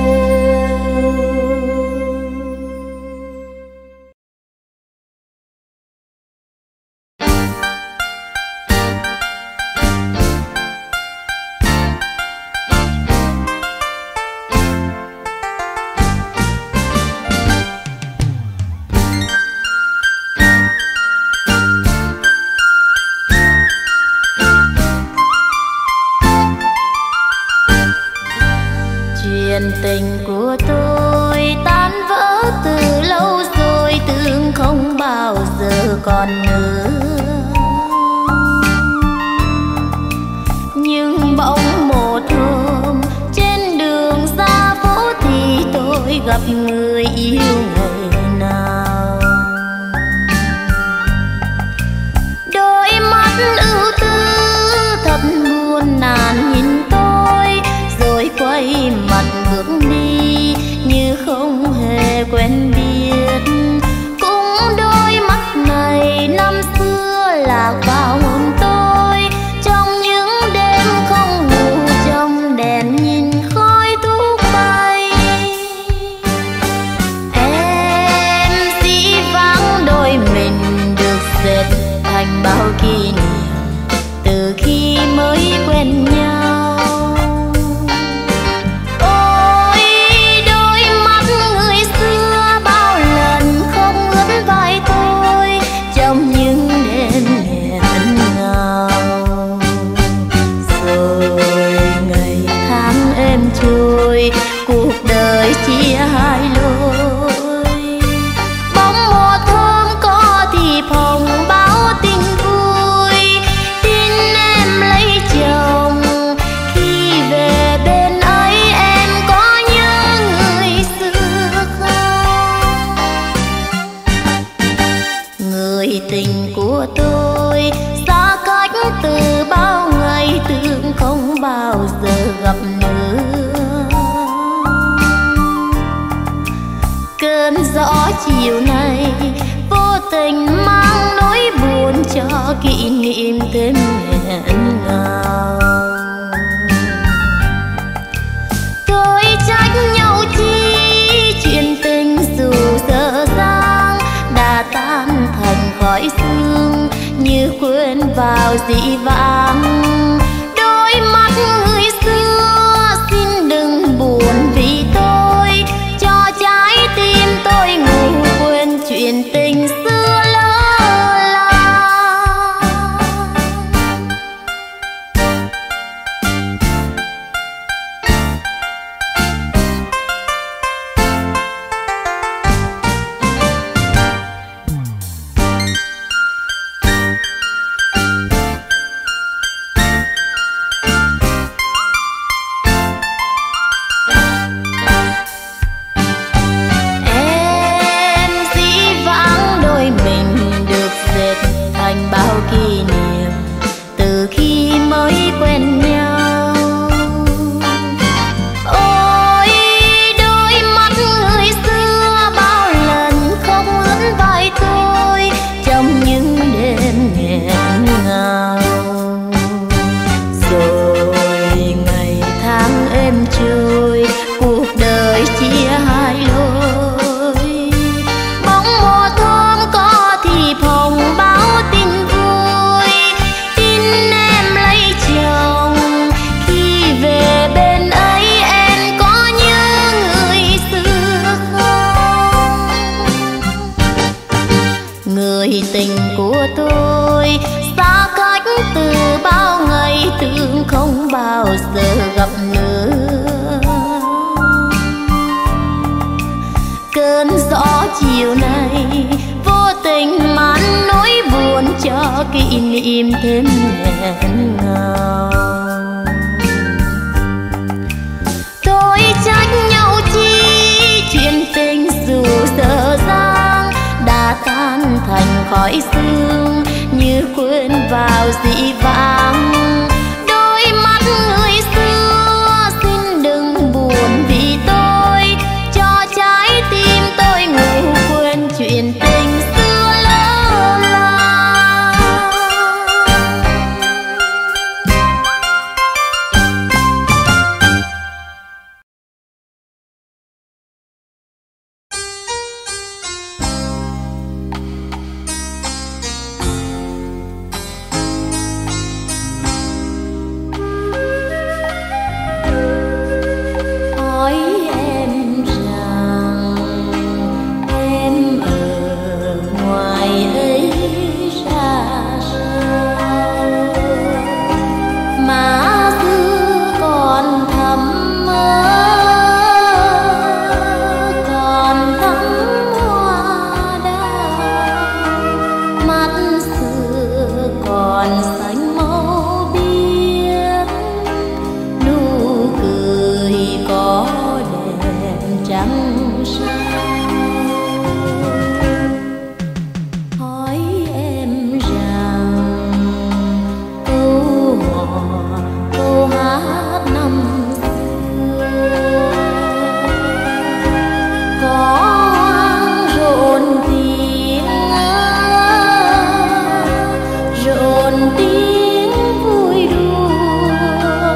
S1: Chuyện tình của tôi tan vỡ từ lâu rồi, tưởng không bao giờ còn nữa. Nhưng bỗng một hôm trên đường ra phố thì tôi gặp người yêu ngày nào. Đôi mắt ưu tư thật buồn nản nhìn tôi, rồi quay mặt bước đi như không hề quen biết. Cũng đôi mắt này năm xưa lạc vào hồn tôi, trong những đêm không ngủ trong đèn nhìn khói thuốc bay. Em dĩ vãng đôi mình được dệt thành bao kỷ niệm từ khi mới quen nhau. Ôi đôi mắt người xưa bao lần không ướt vai tôi trong những đêm nghẹn ngào. Rồi ngày tháng êm trôi, cuộc đời chia hai lối. Bỗng một hôm có thiệp hồng báo tin vui, tin em lấy chồng. Khi về bên ấy em có nhớ người xưa không? Người tình của tôi xa cách từ bao ngày, tưởng không bao giờ gặp nữa. Cơn gió chiều nay vô tình mang nỗi buồn cho kỷ niệm thêm nghẹn ngào. Tôi trách nhau chi chuyện tình dù dở dang đã tan thành khói sương, như quên vào dĩ vãng. Đôi mắt người xưa xin đừng buồn vì tôi, cho trái tim tôi ngủ quên chuyện tình xưa lỡ làng. tình của tôi. Xa cách từ bao ngày tưởng không bao giờ gặp nữa. Cơn gió chiều nay vô tình màn nỗi buồn cho kỷ niệm thêm nghẹn ngào. Tôi trách nhau chi chuyện tình dù dở dang đã tan thành khói sương như quên vào dĩ vãng. Đôi mắt người xưa xin đừng buồn vì tôi, cho trái tim tôi ngủ quên chuyện tình xưa lỡ làng.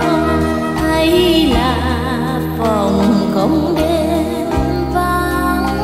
S1: Hãy subscribe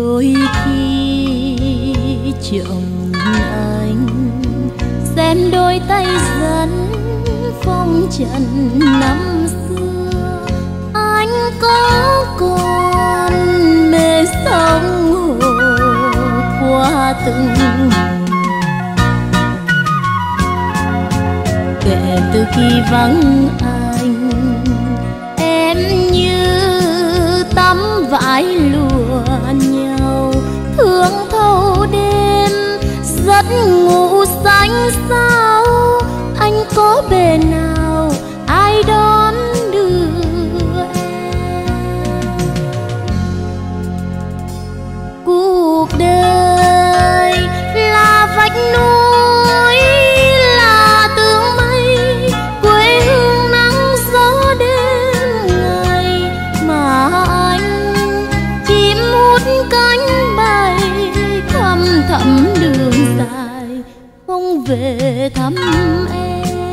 S1: Đôi khi chồng anh xem đôi tay dẫn phong trần năm xưa, anh có còn mê sóng hồ qua từng kể từ khi vắng anh, em như tắm vải lụa nhau, thương thâu đêm giấc ngủ xanh sao. Anh có bề nào ai đón đưa em? Cuộc đời là vách núi, là tường mây, quê hương nắng gió đêm ngày, mà anh chim hút cánh bay thăm thẳm đường dài không về thăm em.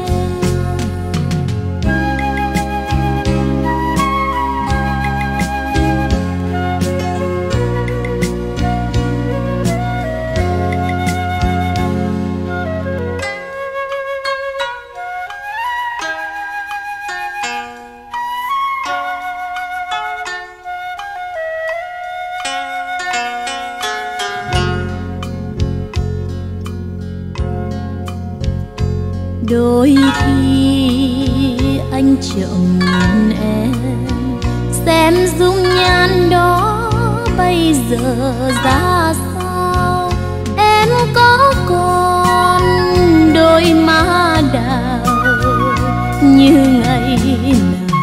S1: Đôi khi anh trộm nhìn em, xem dung nhan đó bây giờ ra sao. Em có còn đôi má đào như ngày nào?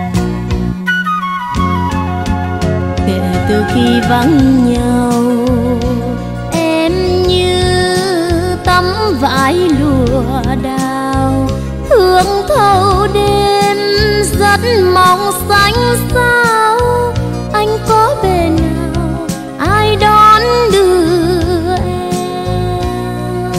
S1: Kể từ khi vắng nhau, em như tấm vải lụa đào, thương thâu đêm rất mong xanh sao. Anh có bề nào ai đón đưa em?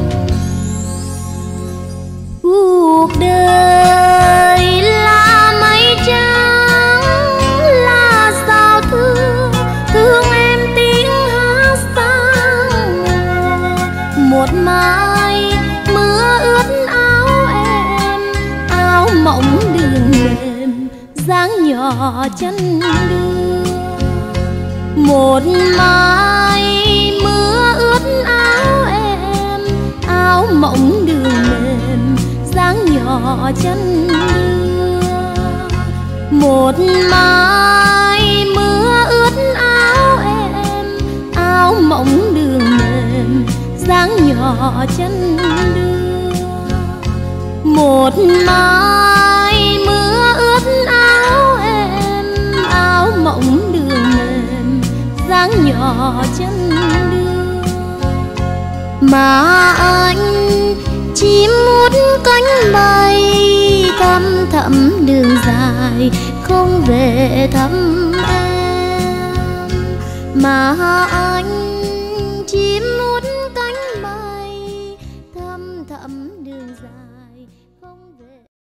S1: Cuộc đời là mây trắng, là sao thương, thương em tiếng hát sáng một mai mưa ướt áo em, áo mỏng đường mềm dáng nhỏ chân đưa. Một mai mưa ướt áo em, áo mỏng đường mềm dáng nhỏ chân đưa. Một mai mưa ướt áo em, áo mỏng đường mềm dáng nhỏ chân đưa. Một mai mưa ướt áo em, áo mỏng đường mềm dáng nhỏ chân đưa. Mà anh chim hút cánh bay thăm thẳm đường dài không về thăm em. Mà anh chim hút cánh bay thăm thẳm đường dài không về.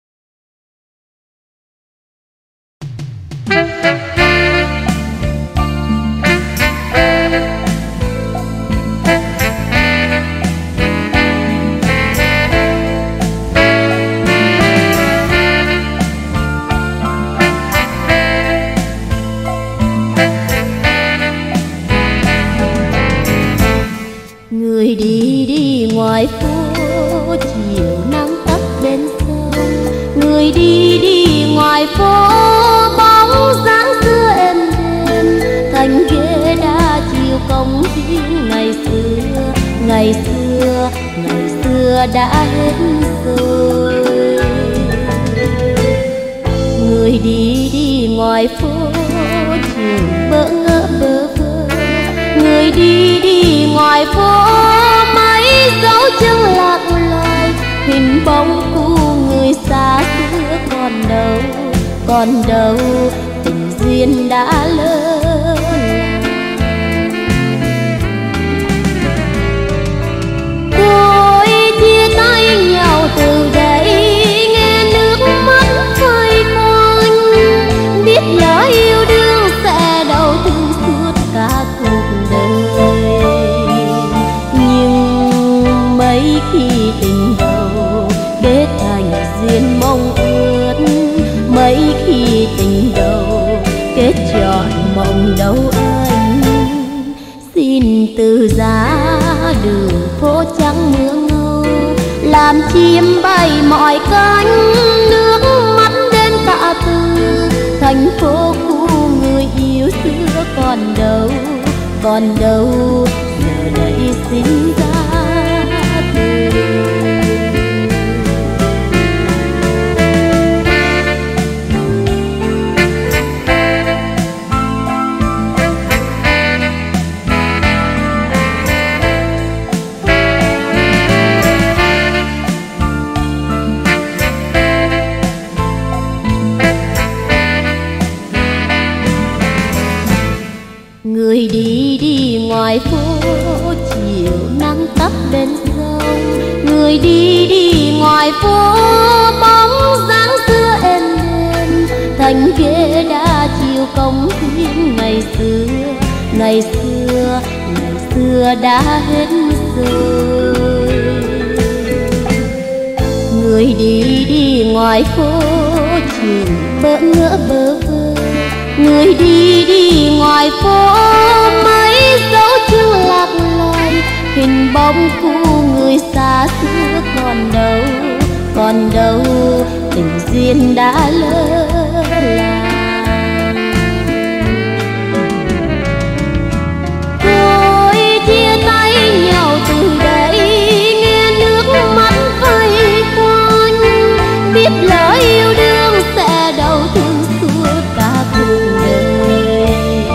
S1: Người đi đi ngoài phố chiều nắng tắt bên sông, người đi đi ngoài phố bóng dáng xưa êm đềm, thành ghế đá chiều công viên ngày xưa, ngày xưa, ngày xưa đã hết rồi. Người đi đi ngoài phố chiều bỡ ngỡ bơ vơ, người đi đi ngoài phố mấy dấu chân lạc loài, hình bóng cũ người xa xưa còn đâu, còn đâu tình duyên đã lỡ làng. Tôi chia tay nhau từ đây, nghe nước mắt phai quanh, biết lỡ yêu đương sẽ đau thương suốt cả cuộc duyên mong ước, mấy khi tình đầu kết trọn mộng đâu anh. Xin từ giá đường phố trắng mưa ngâu, làm chim bay mọi cánh, nước mắt đến cả từ thành phố cũ người yêu xưa còn đâu, còn đâu giờ đây xin ra từ. Người đi đi ngoài phố chiều nắng tắt bên sông, người đi đi ngoài phố bóng dáng xưa êm đềm, thành ghế đã chiều cống hiến ngày xưa, ngày xưa, ngày xưa đã hết rồi. Người đi đi ngoài phố chiều bỡ ngỡ bơ vơ, người đi đi ngoài phố mấy dấu chân lạc loài, hình bóng cũ người xa xưa còn đâu, còn đâu tình duyên đã lỡ làng. Thôi chia tay nhau từ đây, nghe nước mắt vây quanh, biết lỡ yêu đương sẽ đau thương suốt cả cuộc đời.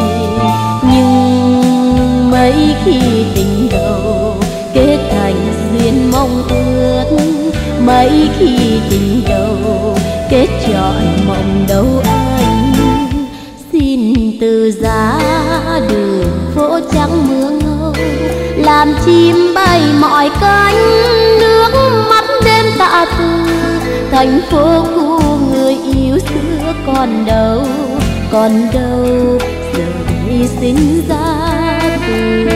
S1: Nhưng mấy khi tình đầu kết thành duyên mong ước, mấy khi tình đầu kết trọn mộng đâu anh. Xin từ giá đường phố trắng mưa ngâu, làm chim bay mọi cánh, nước mắt đêm tạ từ thành phố cũ người yêu xưa còn đâu, còn đâu giờ đây xin ra từ.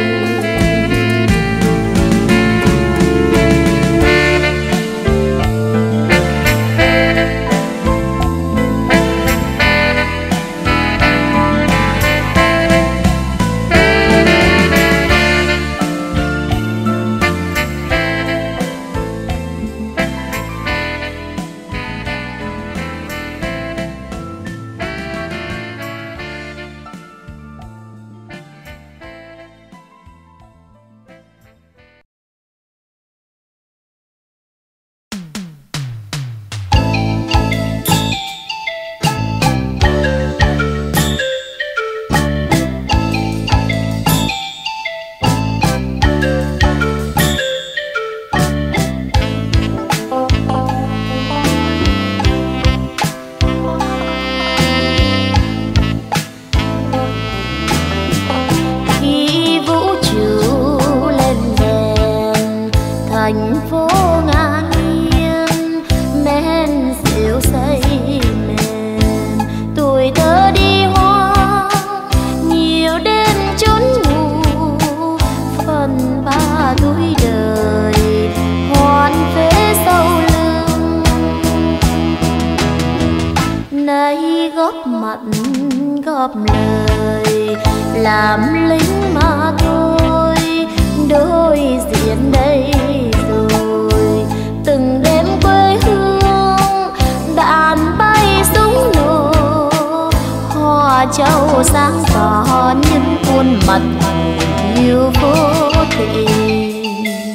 S2: làm lính mà thôi, đối diện đây rồi. Từng đêm quê hương đàn bay súng nổ, hoa châu sáng tỏ những khuôn mặt yêu vô tình.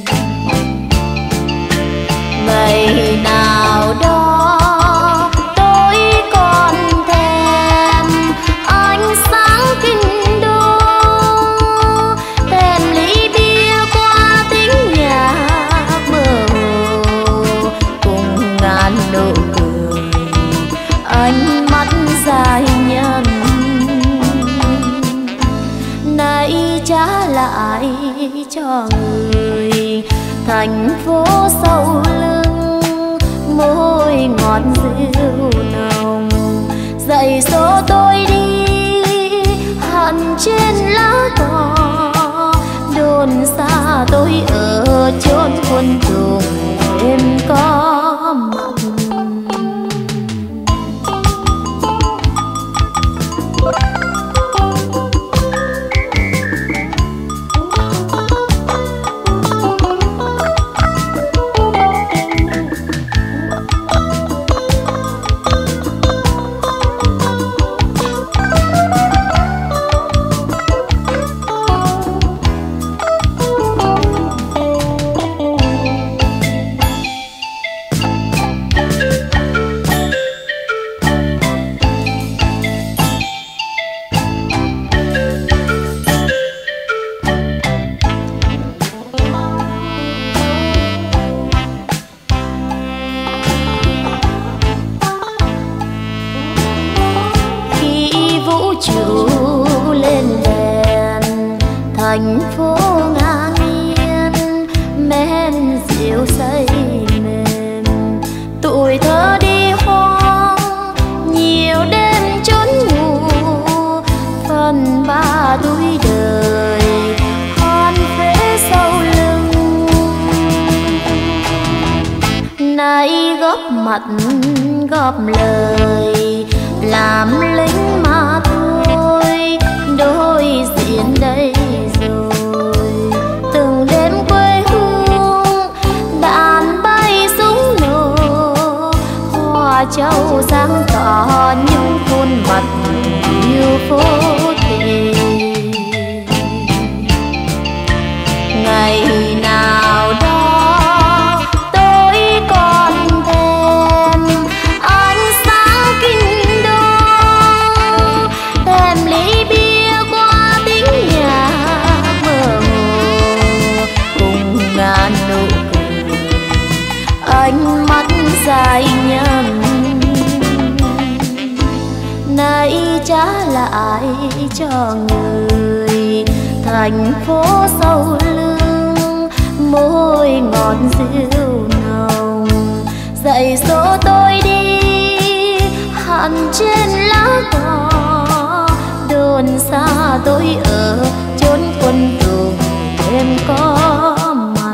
S2: Ngày nào đó lại cho người thành phố sau lưng, môi ngọt rượu nồng dạy dỗ tôi đi hẳn trên lá cỏ, đồn xa tôi ở chốn quân tùng em có mặt. thành phố ngang nhiên men rượu say mềm. Tuổi thơ đi hoang nhiều đêm trốn ngủ, phần ba tuổi đời hoan phế sau lưng. Nay góp mặt góp lời làm lính mà thôi, đối diện đây rồi. Từng đêm quê hương đàn bay súng nổ, hoa châu sáng tỏ những khuôn mặt yêu phố thị. Ngày nào đó tôi còn thèm ánh sáng kinh đô, thèm ly bia qua tiếng nhạc mơ hồ cùng ngàn nụ cười, ánh mắt dài nhầm. Nay trả lại cho người thành phố sâu lưng, môi ngọt rượu nồng dạy dỗ tôi đi hẳn trên lá cỏ. Đồn xa tôi ở chốn quân tù em có mặt.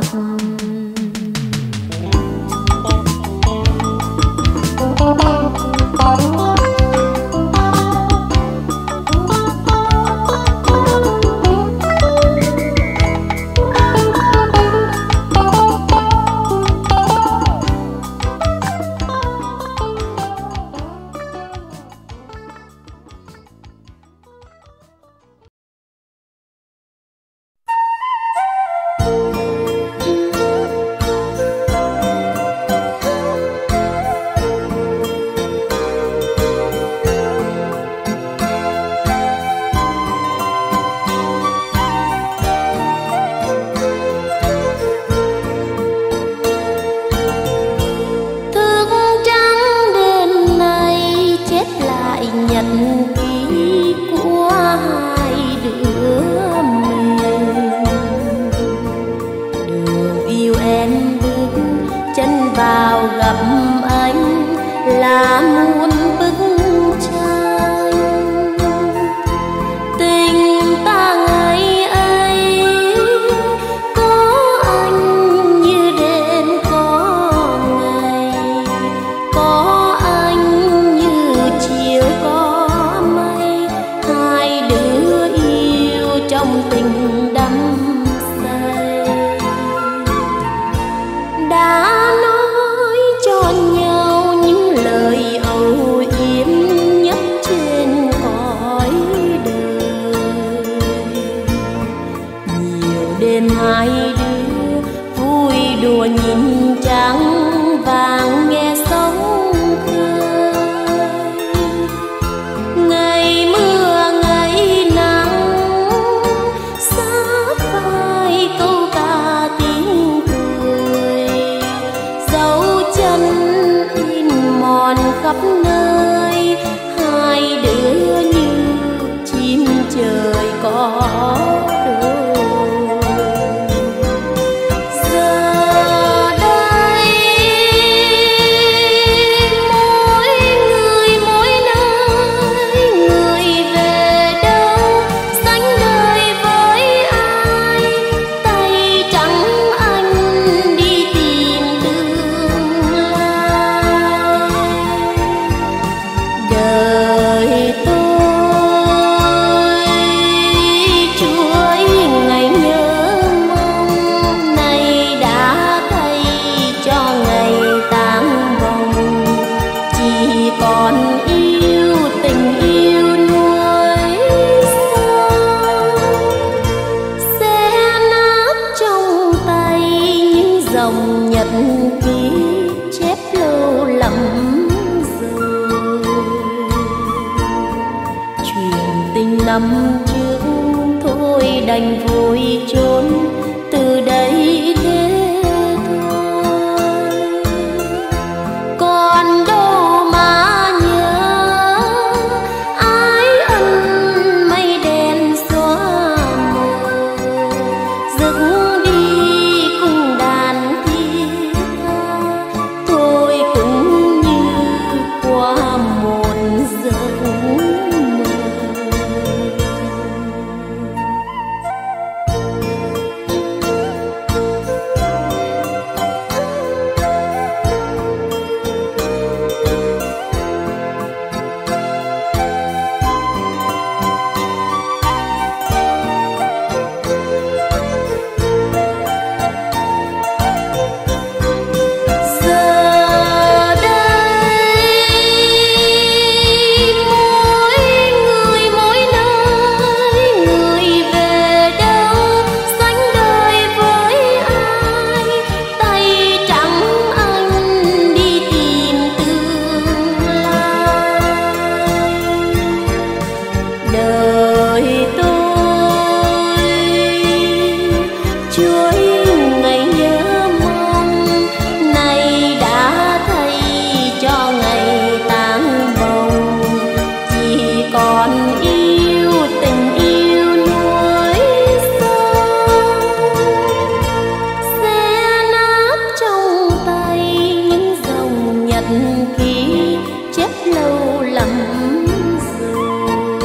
S2: ký chép lâu lắm rồi.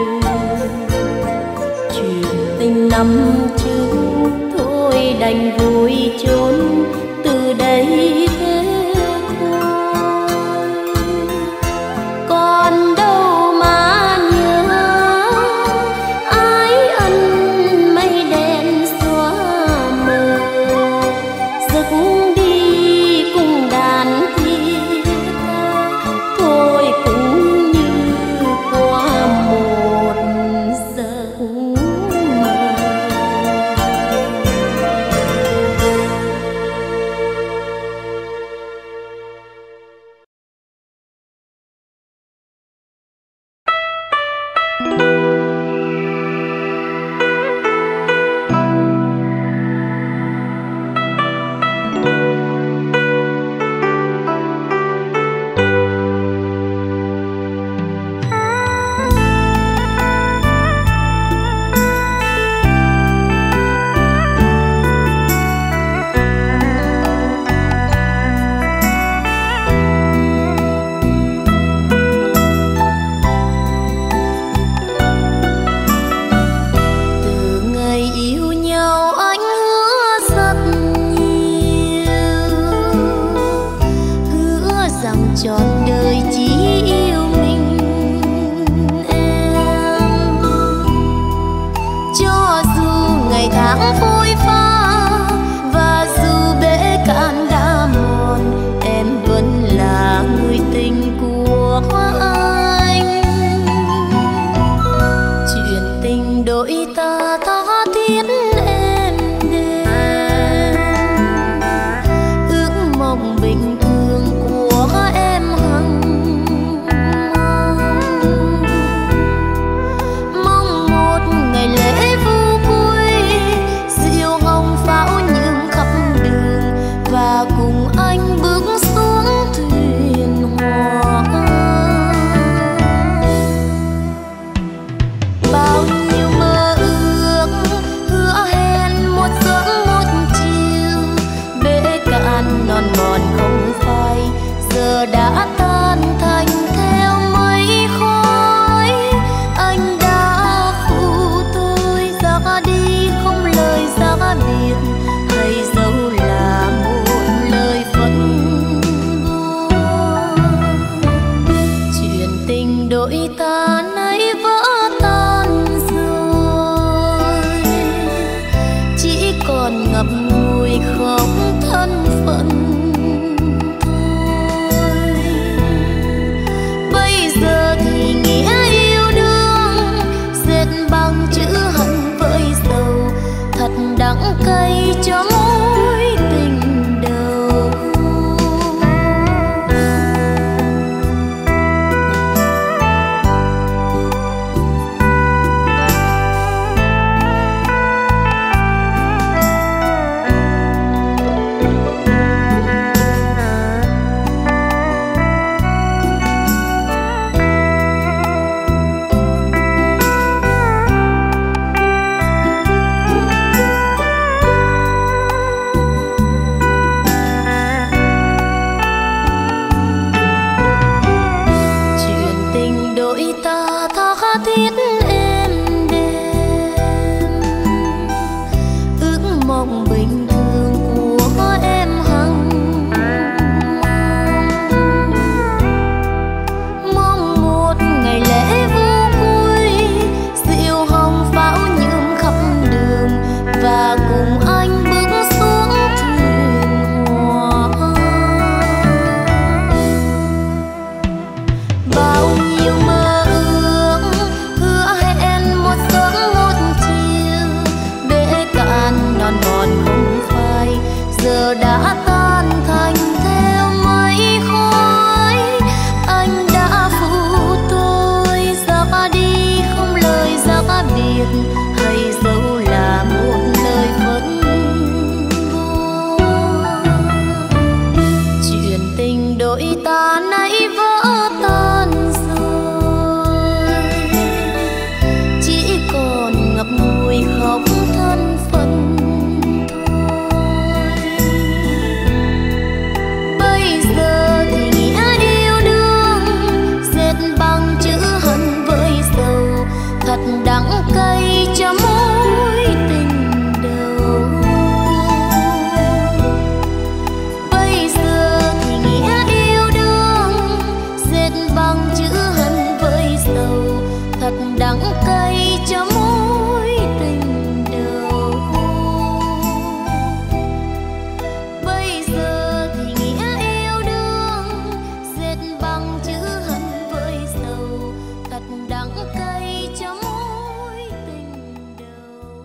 S2: Chuyện tình năm trước thôi đành vui chốn từ đây thế thôi. Còn đâu mà nhớ ái ân mây đen xóa mờ, giấc đi cùng đàn thiết thôi cũng như qua một giấc mơ. Trọn đời chỉ yêu mình em, cho dù ngày tháng phôi pha và dù bể cạn đã mòn, em vẫn là người tình của anh. Chuyện tình đôi ta tha thiết em đêm, ước mong bình thường của em hằng mong một ngày lễ vu cuối, diều hồng pháo những khắp đường và cùng anh bước xuống thuyền hoa. Bao nhiêu mơ ước hứa hẹn một sớm một chiều, bể cạn non mòn không phai, giờ đã tan thành theo mây khói. Anh đã phụ tôi ra đi không lời ra biệt, hay dẫu là một lời phân bua. Chuyện tình đôi ta nay vỡ tan rồi, chỉ còn ngậm ngùi khóc thân phận. Bây giờ thì nghĩa yêu đương dệt bằng chữ hận với dầu, thật đắng cay cho mối tình đầu. Bây giờ thì nghĩa thật đắng cay cho mối tình đầu. Bây giờ thì nghĩa yêu đương dệt bằng chữ hận với sầu, thật đắng cay cho mối tình đầu.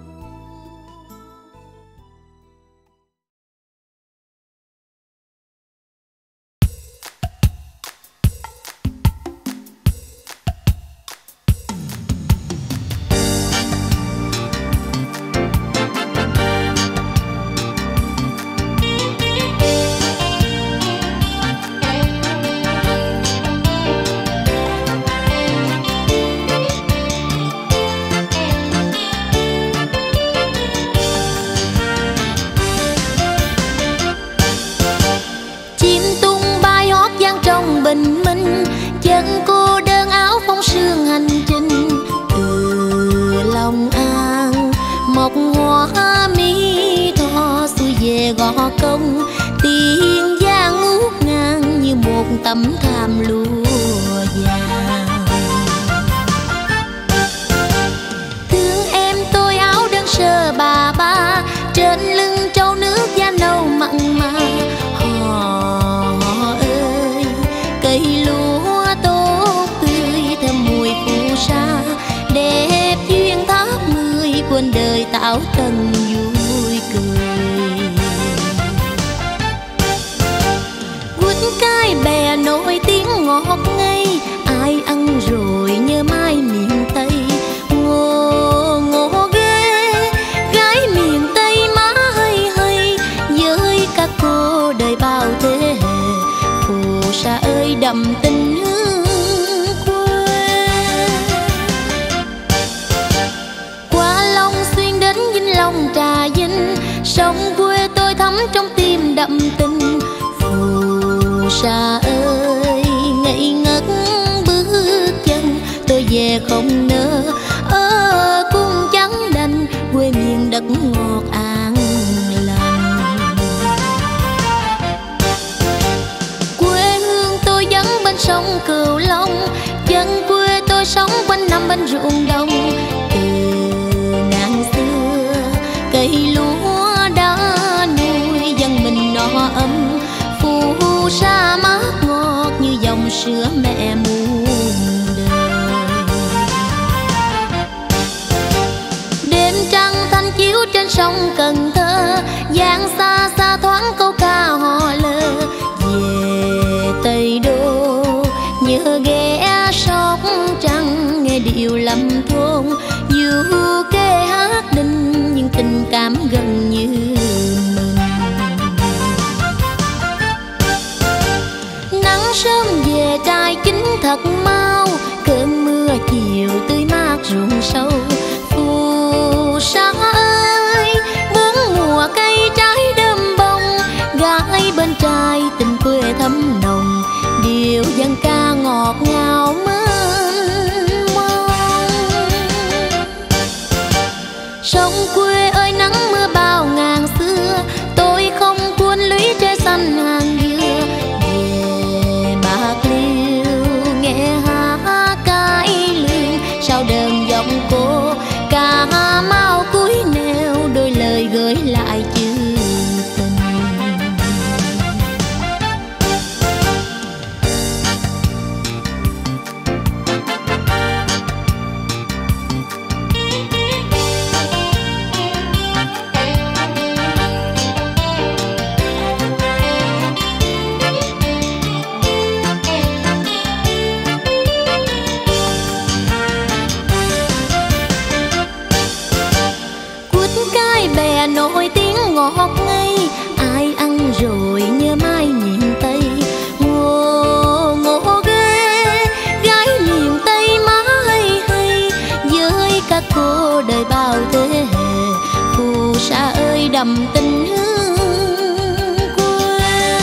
S2: Bình minh chân cô đơn áo phong sương hành trình từ Long An, một hoa mi tho xuôi về Gò Công. Tiền giang ngút ngang như một tấm thảm lụa vàng. Thương em tôi áo đơn sơ bà ba, trên lưng trâu nước da nâu mặn mà. Cây lúa tốt tươi thơm mùi phù sa, đẹp duyên tháp mươi quên đời tạo tần vui cười. Quýt cái bè nổi tiếng ngọt ngây, ai ăn rồi nhớ mai miền Tây. Ngô ngô ghê gái miền Tây má hay hay, với các cô đời bao thế hệ. Phù sa ơi đậm tình hương quê. Qua Long Xuyên đến Vĩnh Long Trà Vinh, sông quê tôi thắm trong tim đậm tình. Phù sa ơi ngây ngất bước chân, tôi về không nỡ ở cung trắng đành, quê miền đất ngọt an lành. Quê hương tôi vẫn bên sông Cửu Long, dân quê tôi sống quanh năm bên ruộng đồng. Từ ngàn xưa cây lúa đã nuôi dân mình no ấm, phù sa mát ngọt như dòng sữa mẹ muôn đời. Đêm trăng thanh chiếu trên sông Cần Thơ, giang xa xa thoáng câu ca hò lơ. Về Tây Đô nhớ ghé Sóc Trăng, nghe điệu lâm thôn dù kê hát đinh, nhưng tình cảm gần như mình. Nắng sớm về trai chính thật mau, cơn mưa chiều tươi mát ruộng sâu. Phù sa ơi bốn mùa cây trái đơm bông, gái bên trai tình quê thấm nồng, điệu dân ca ngọt ngào mênh mông. Sông quê ơi nắng mưa bao ngàn xưa, tôi không quên lũy tre xanh hàng dừa. Về Bạc Liêu nghe hát cải lương, sau đơn giọng cô Cà Mau cúi neo, đôi lời gửi lại chữ tình. Bè nổi tiếng ngọt ngây, ai ăn rồi nhớ mai miền Tây. Ngô ngô ghê gái miền Tây má hay hay, với các cô đời bao thế hệ. Phù sa ơi đậm tình hương quê.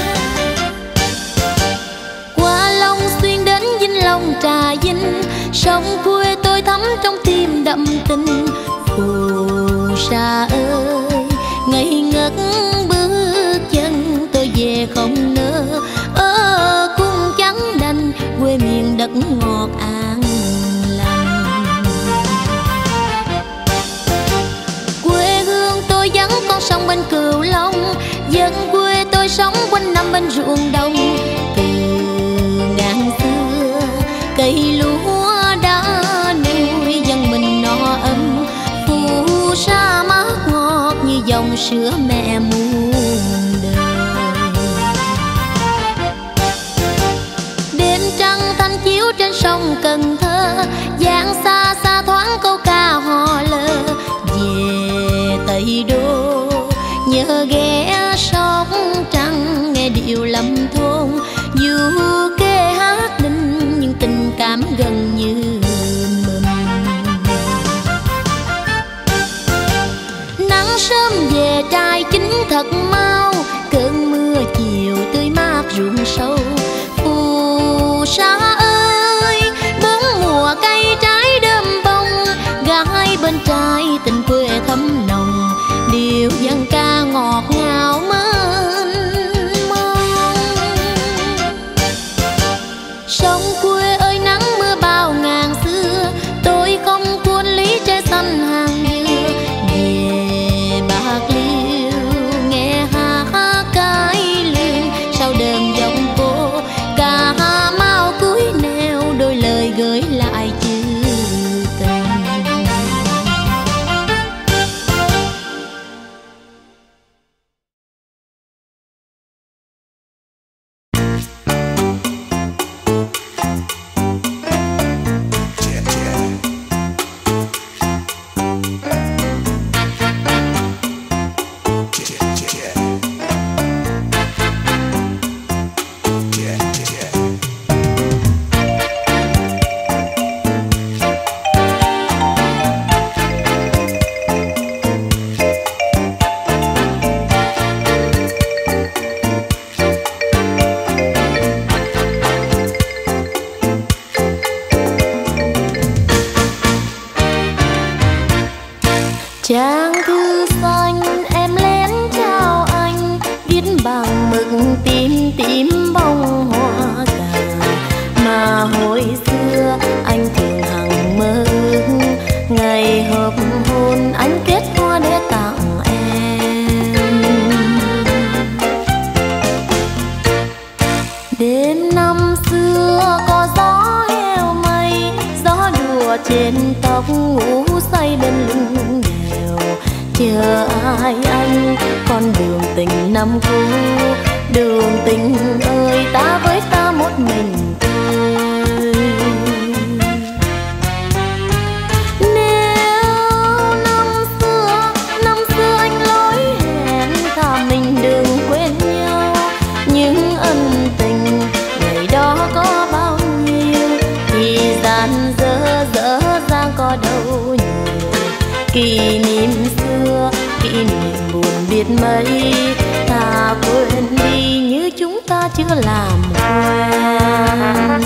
S2: Qua Long Xuyên đến Vĩnh Long Trà Vinh, sông quê tôi thắm trong tim đậm tình. Phù sa ơi ngây ngất bước chân, tôi về không nỡ ở cung trắng đành, quê miền đất ngọt an lành. sữa mẹ muôn đời. Đêm trăng thanh chiếu trên sông Cần Thơ, dáng xa xa thoáng câu ca hò lơ. Về Tây Đô nhớ ghé sóc trăng, nghe điệu lâm thôn dù kê hát đinh nhưng tình cảm gần như mình. Nắng sớm về trai chính thật mau, cơn mưa chiều tươi mát ruộng sâu. Phù sa ơi bốn mùa cây trái đơm bông, gái bên trai tình quê thấm nồng, điệu dân ca ngọt ngào mênh mông. Sông quê ơi nắng mưa bao ngàn xưa, tôi không cuốn lý trái xanh hàng dừa. Về Bạc Liêu nghe hát cái luyên, sau đờn giọng cô Cà Mau cúi neo, đôi lời gửi lại chữ tình. Trang thư xanh em lén chào anh, viết bằng mực tím tím bông hoa cà. Mà hồi xưa anh thường hằng mơ ước, ngày hợp hôn anh kết hoa để tặng em. Đêm năm xưa có gió heo mây, gió đùa trên tóc ngủ say bên lưng đèo. Chờ ai anh con đường tình năm cũ, đường tình ơi ta với ta một mình thôi. Nếu năm xưa năm xưa anh lỗi hẹn, thà mình đừng quên nhau. Những ân tình ngày đó có bao nhiêu, thì gian dở dở dang có đâu nhiều. Kỷ niệm xưa kỷ niệm buồn biết mấy, ta quên đi như chúng ta chưa làm quen.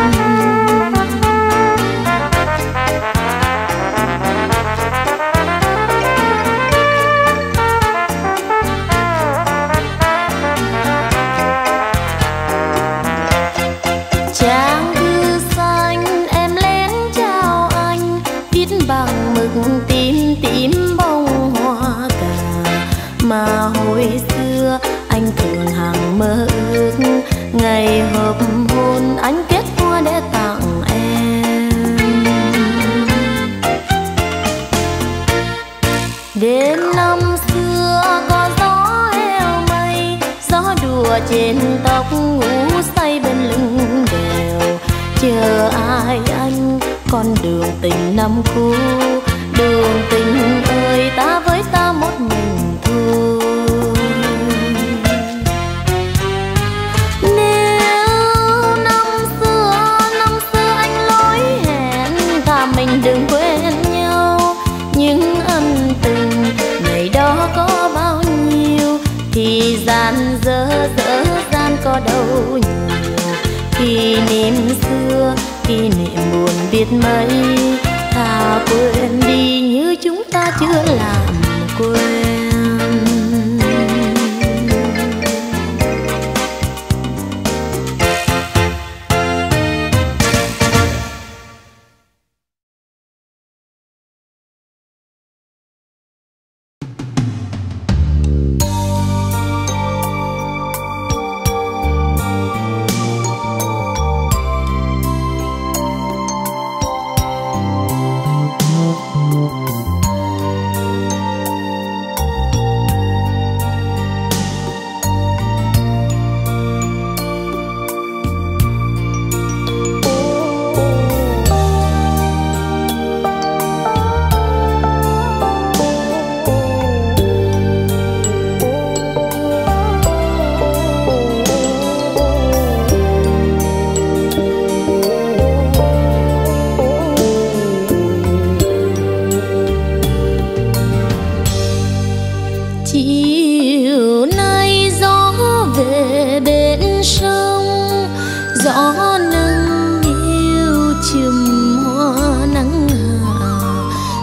S2: Trang thư xanh em lén chào anh, viết bằng mực tím tím bông hoa cà. Mà hồi xưa anh thường hằng mơ ước, ngày hợp hôn anh kết hoa để tặng em. Đêm năm xưa có gió heo mây, gió đùa trên tóc ngủ say bên lưng đèo. Chờ ai anh con đường tình năm cũ, đường tình ơi ta với ta một mình thôi. Nếu năm xưa năm xưa anh lỗi hẹn, thà mình đừng quên nhau. Những ân tình ngày đó có bao nhiêu, thì gian dở dở gian có đâu nhiều. Kỷ niệm xưa kỷ niệm buồn biết mấy, thà quên đi như chúng ta chưa làm quên.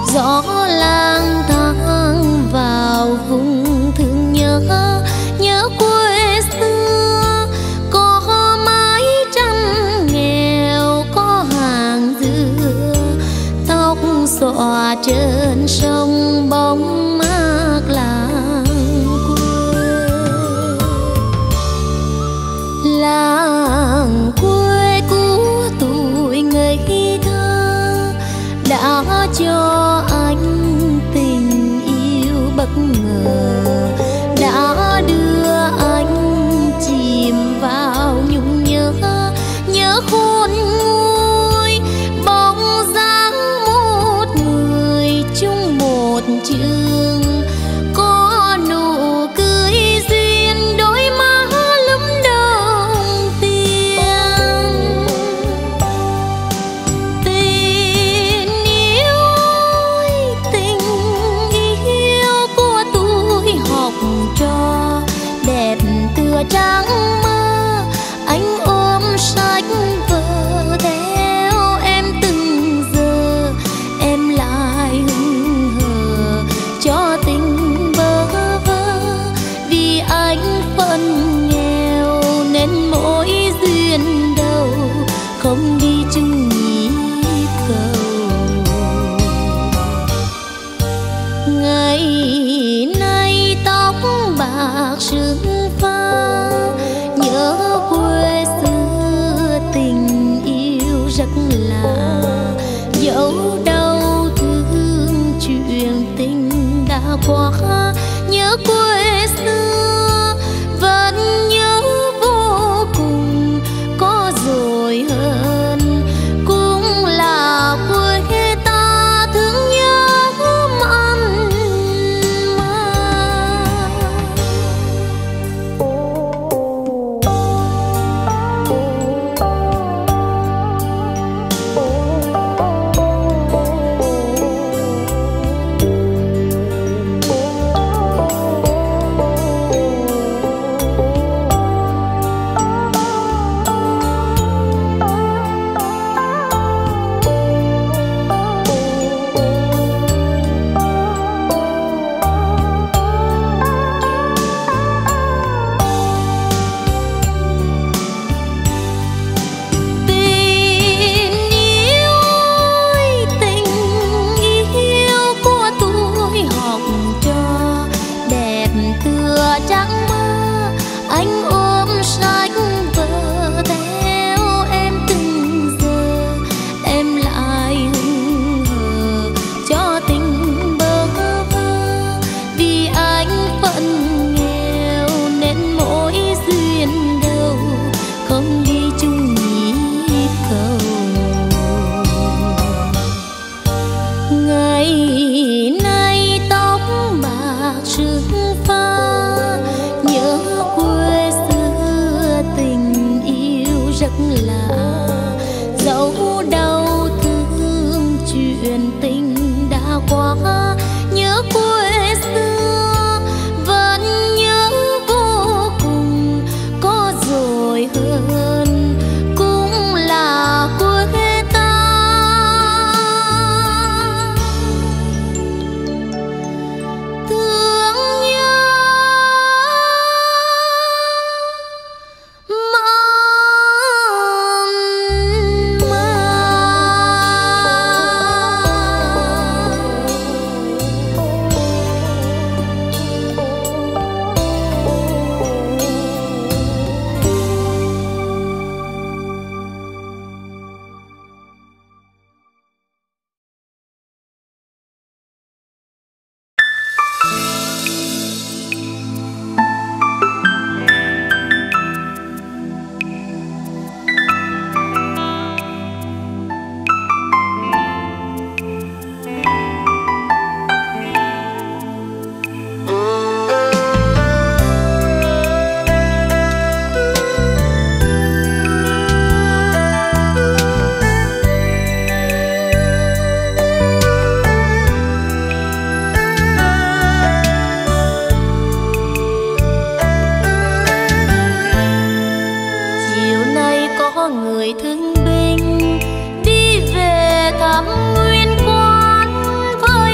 S2: gió lang thang vào vùng thương nhớ, nhớ quê xưa có mái tranh nghèo, có hàng dừa tóc xõa trên sông bóng mát làng quê. Làng quê của tuổi ngây thơ đã cho anh tình yêu bất ngờ, đã đưa anh chìm vào nhung nhớ, nhớ khôn nguôi bóng dáng một người chung một trường, có nụ cười duyên đôi má lấm đồng tiền. Tình yêu ơi, tình yêu của tuổi học trò đẹp tựa trắng mơ, anh ôm sách vở theo em từng giờ, em lại hững hờ cho tình bơ vơ. Vì anh phận nghèo nên mỗi duyên đầu không đi chung nhịp cầu. Ngày nay tóc bạc sương pha, nhớ quê xưa tình yêu rất lạ, dẫu đâu thương chuyện tình đã qua. Nhớ quê xưa vẫn nhớ vô cùng, có rồi hơn cũng là quê ta thương nhớ mặn mà.
S1: người thương binh đi về thăm nguyên quán với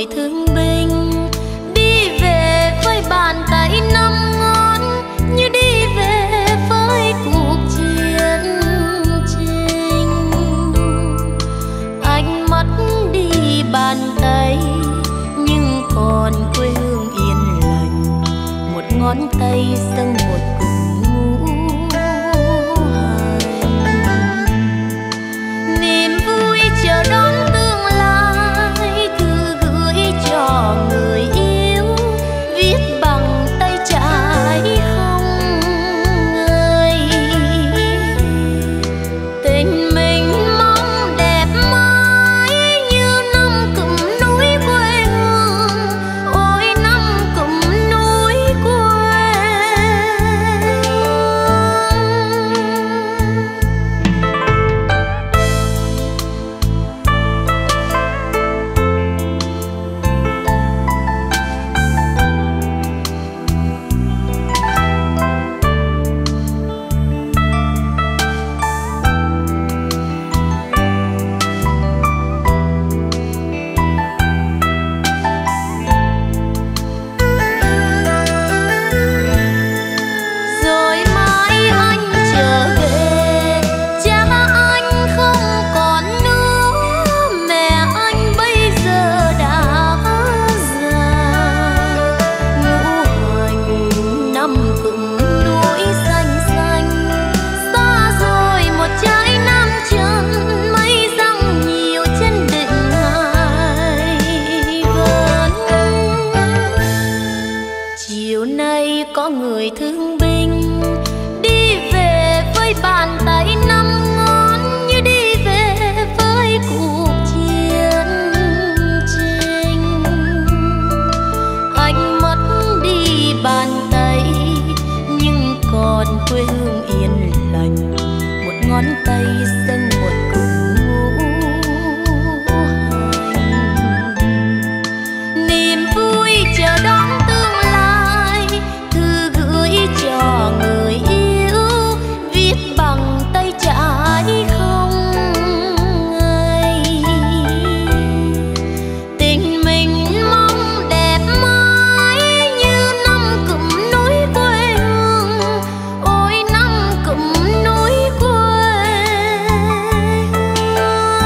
S2: người thương binh, đi về với bàn tay năm ngón, như đi về với cuộc chiến tranh. Anh mất đi bàn tay nhưng còn quê hương yên lành, một ngón tay dâng một cục ngũ hành. Niềm vui chờ đón tương lai thư gửi cho người yêu, viết bằng tay trái không ngơi. Tình mình mong đẹp mãi như năm cụm núi quê hương, ôi năm cụm núi quê hương. Rồi mãi anh trở về, cha anh không còn nữa, mẹ anh bây giờ đã già. Ngũ hành năm cụm núi xanh xanh, xa rồi một trái nam chân, mây răng nhiều trên đỉnh Hải Vân. Chiều nay có người thương binh, đi về với bàn tay năm ngón, như đi về với cuộc chiến tranh. Anh mất đi bàn tay nhưng còn quê hương yên lành, một ngón tay dâng một cục ngũ hành. Niềm vui chờ đón tương lai thư gửi cho người yêu, viết bằng tay trái không ngơi. Tình mình mong đẹp mãi như năm cụm núi quê hương, ôi năm cụm núi quê hương.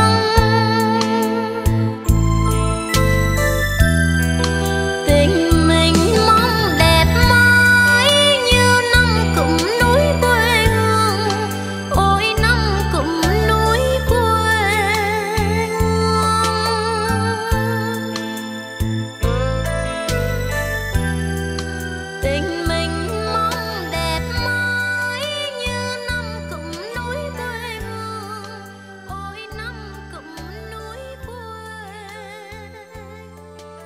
S2: Tình mình mong đẹp mãi như năm cụm núi quê hương, ôi năm cụm núi quê hương. Tình mình mong đẹp mãi như năm cụm núi quê hương, ôi năm cụm núi quê hương.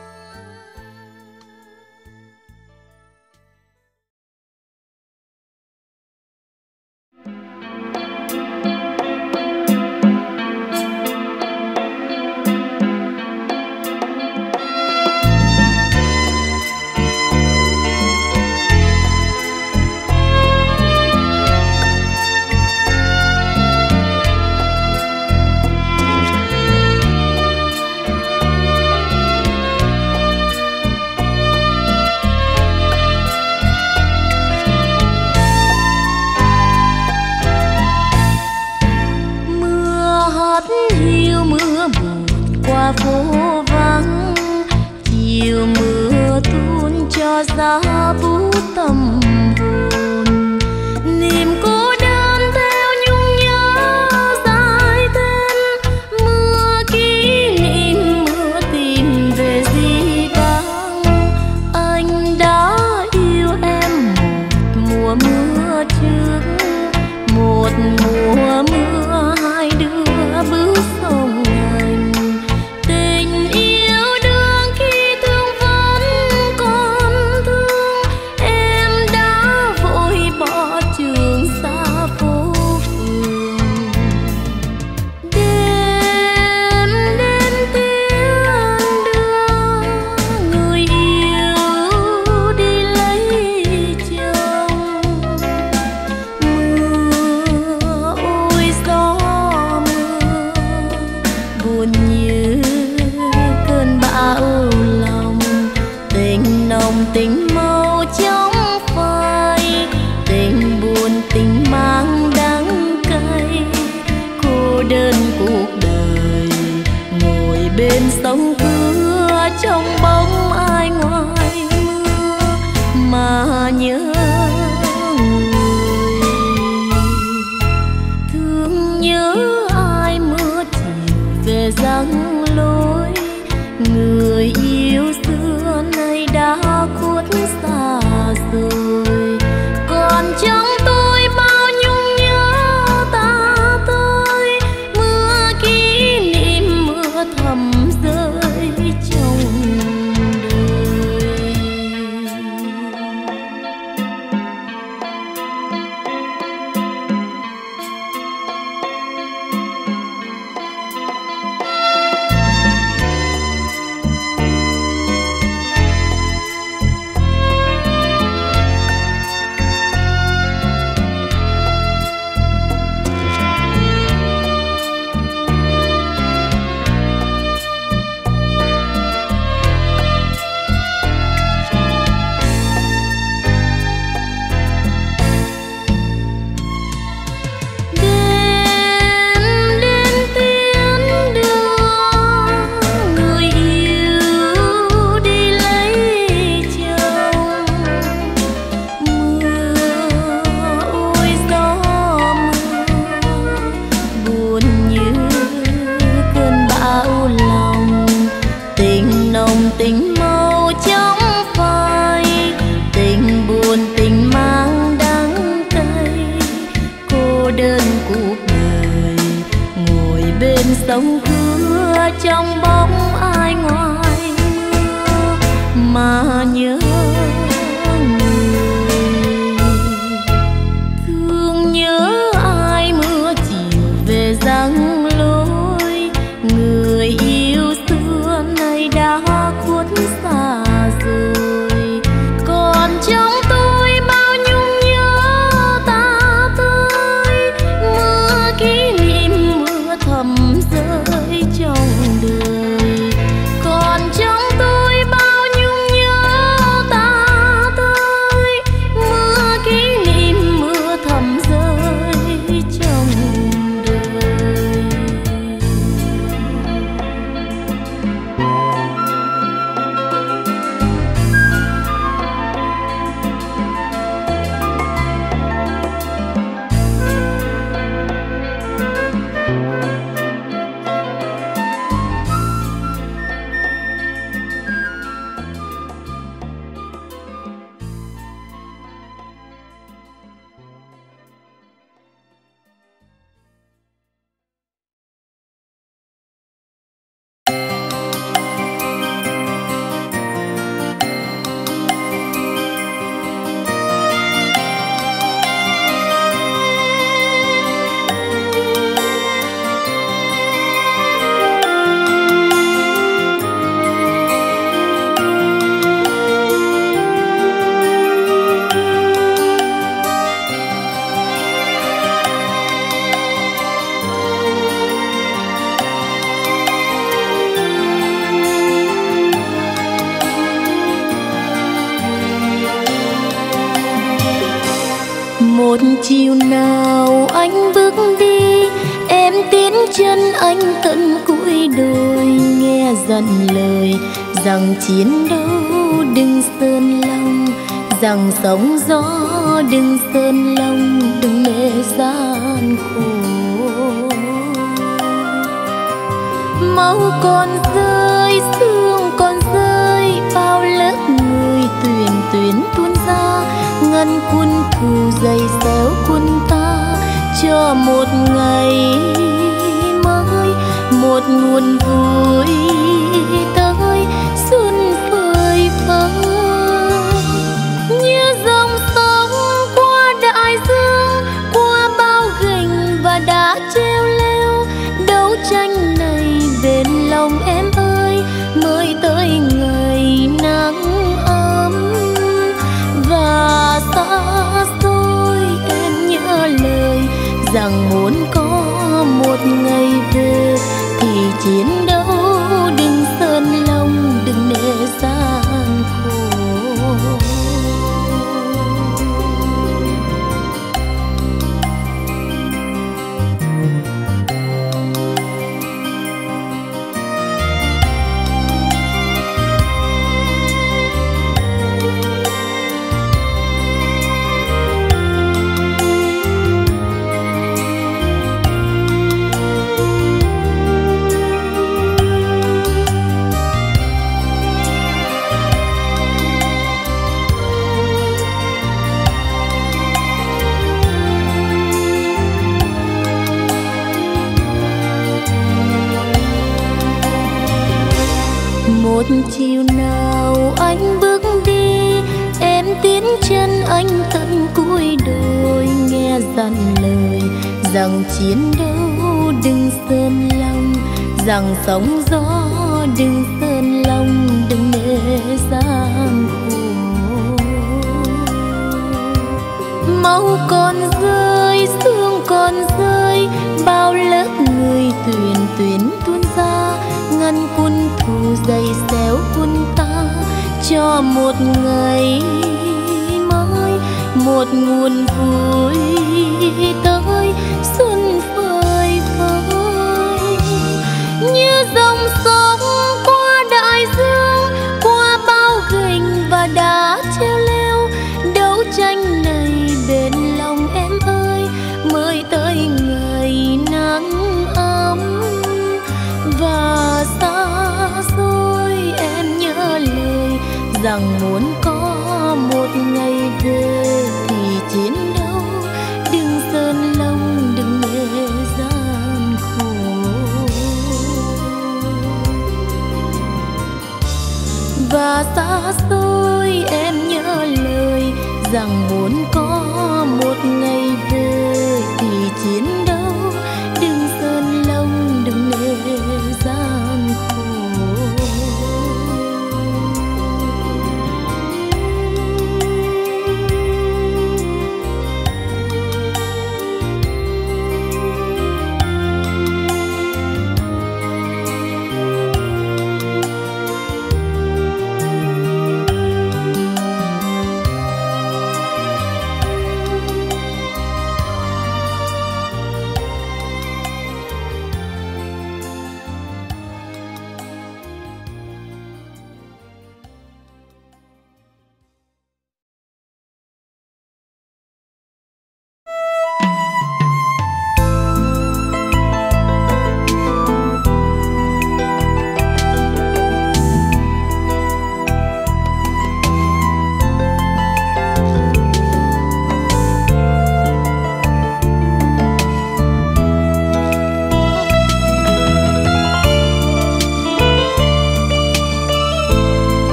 S2: Mưa hót hiu mưa buồn qua phố vắng, chiều mưa tuôn cho giá bút tâm hồn. Niềm cô đơn theo nhung nhớ dài thêm, mưa kỷ niệm mưa tìm về di vang. Anh đã yêu em một mùa mưa trước, một mùa mưa hai đứa bước sông hành. Tình yêu đương khi thương vẫn còn thương, em đã vội bỏ trường xa phố phường. Đêm đến tiếng đưa người yêu đi lấy chồng, mưa tình màu trong phai, tình buồn tình mang đắng cay, cô đơn cuộc đời ngồi bên sông cửa trong bóng ai ngoài mưa mà nhớ người. Thương nhớ ai mưa chiều về giăng lối, người yêu xưa nay đã khuất xa rồi. Còn trong tôi bao nhung nhớ ta tới, mưa kỷ niệm mưa thầm rơi trong đời. Tình màu trong phai, tình buồn tình mang đắng cay, cô đơn cuộc đời ngồi bên sông cửa trong bóng ai ngoài mưa mà nhớ người. Thương nhớ ai mưa chiều về giăng lối, người yêu xưa nay đã khuất xa rồi. Còn trong tôi bao nhung nhớ ta tới, mưa kỷ niệm mưa thầm rơi trong đời. Còn trong tôi bao nhung nhớ ta tới, mưa kỷ niệm mưa thầm rơi trong đời. Một chiều nào anh bước đi, em tiến chân anh tận cuối đồi, nghe dặn lời rằng chiến đấu đừng sơn lòng, rằng sóng gió đừng sơn lòng, đừng mê gian khổ. Máu còn rơi, sương còn rơi, bao lớp người tuyển tuyển tuôn ra, ngăn quân thù dày xéo quân ta cho một ngày mới, một nguồn vui tới xuân phơi phới. Như dòng sông qua đại dương, qua bao gành và đá treo leo, đấu tranh này bên lòng em ơi, mới tới ngày nắng ấm và xa xôi. Em nhớ lời rằng muốn có một ngày về, thì chiến đấu đừng sơn lòng, đừng nể gian khổ. chiều nào anh bước đi, em tiến chân anh tận cuối đồi, nghe dặn lời rằng chiến đấu đừng sơn lòng, rằng sóng gió đừng sơn lòng, đừng để gian khổ. Máu còn rơi, sương còn rơi, bao lớp người tuyển tuyển tuôn ra, ngăn quân thù dày xéo quân ta, cho một ngày mới, một nguồn vui tới xuân phơi phới. Như dòng sông qua đại dương, qua bao gành và đá treo leo, đấu tranh này bên lòng em ơi, mới tới ngày nắng ấm và xa xôi. Em nhớ lời rằng muốn có một ngày về thì chiến đấu đừng sơn lông, đừng để gian khổ. Và xa xôi em nhớ lời rằng muốn có một ngày về thì chiến đấu đừng sơn lông, đừng để gian khổ.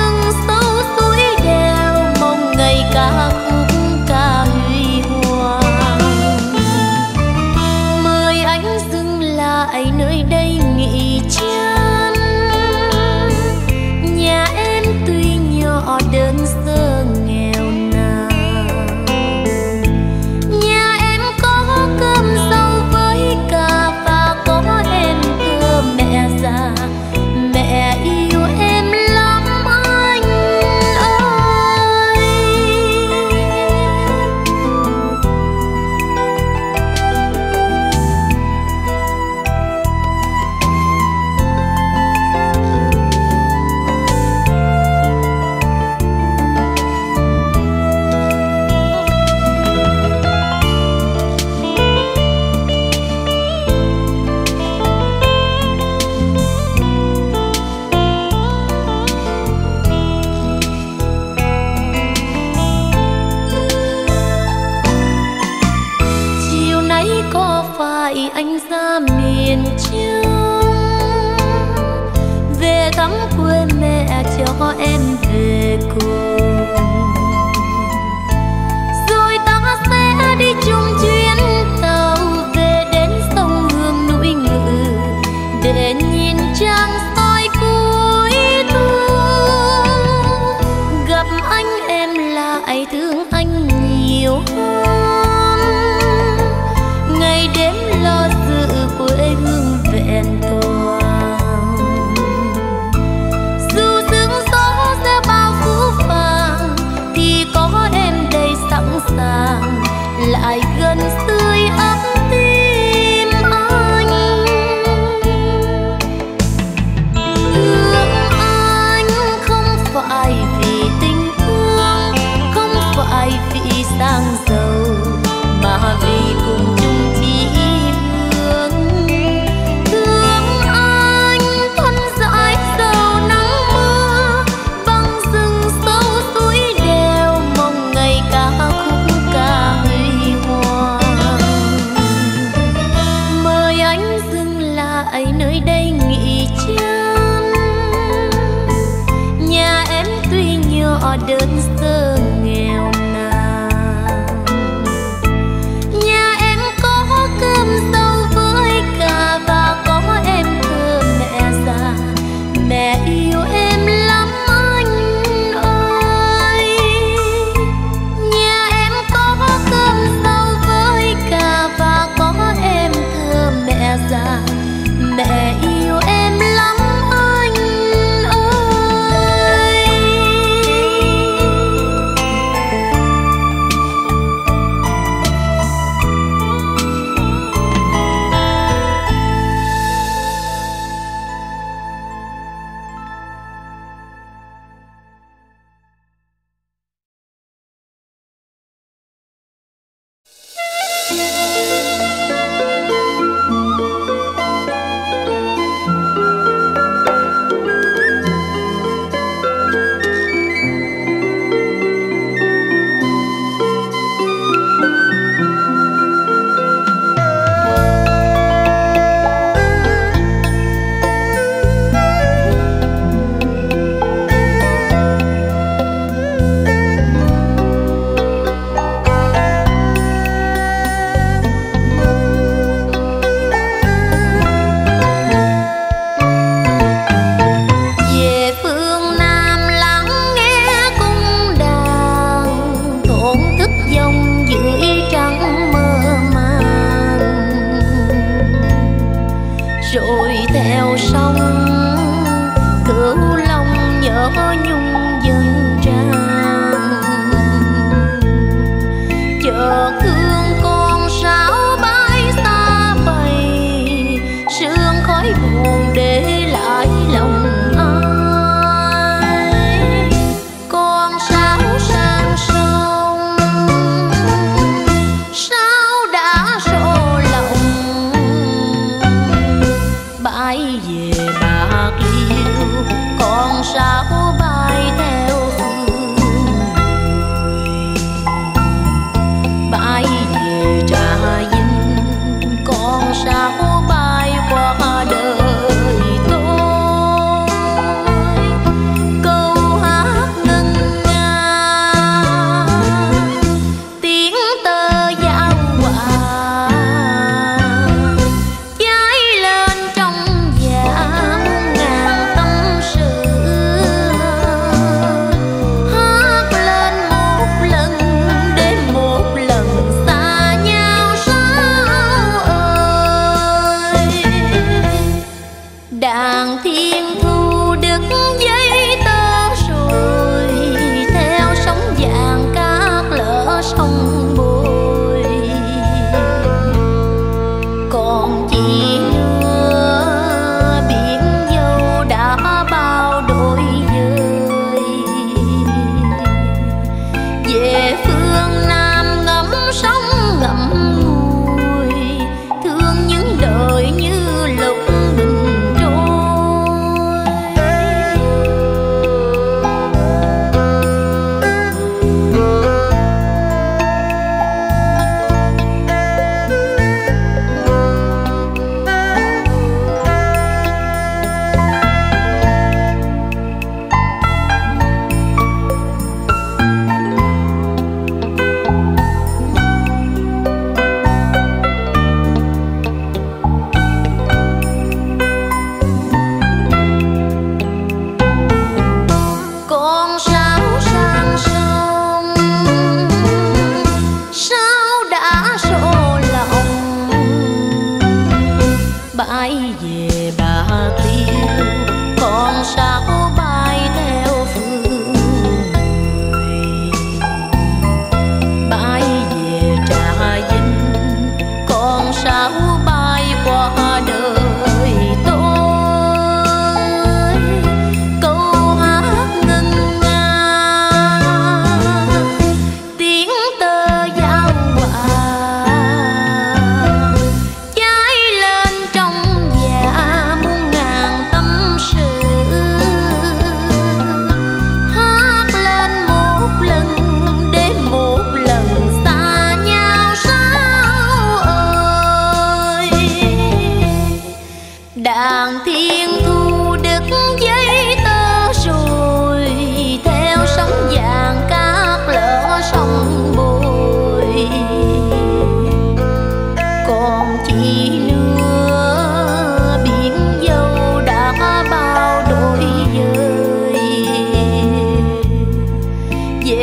S2: Ca khúc ca huy hoàng. lại anh ra miền Trung về thăm quê mẹ cho em về cùng, rồi ta sẽ đi chung chuyến tàu về đến sông Hương núi Ngự để nhìn trăng soi cuối thu. Gặp anh em lại thương anh nhiều hơn, ngày đêm lo giữ quê hương vẹn toàn. Dù sương gió sẽ bao phú vàng thì có em đây sẵn sàng lại gần sưởi ấm tim anh. Thương anh không phải vì tình thương, không phải vì sang giàu, mà vì cùng chung chí hướng. Thương anh thân dãi dầu nắng mưa, băng rừng sâu suối đèo, mong ngày ca khúc ca huy hoàng. Mời anh dừng lại nơi đây nghỉ chân, nhà em tuy nhỏ đơn sơ nghèo nàn, nhà em có cơm rau với cà và có em thơ mẹ già, mẹ yêu em lắm anh ơi. Nhà em có cơm rau với cà và có em thơ mẹ già, mẹ yêu em lắm anh ơi.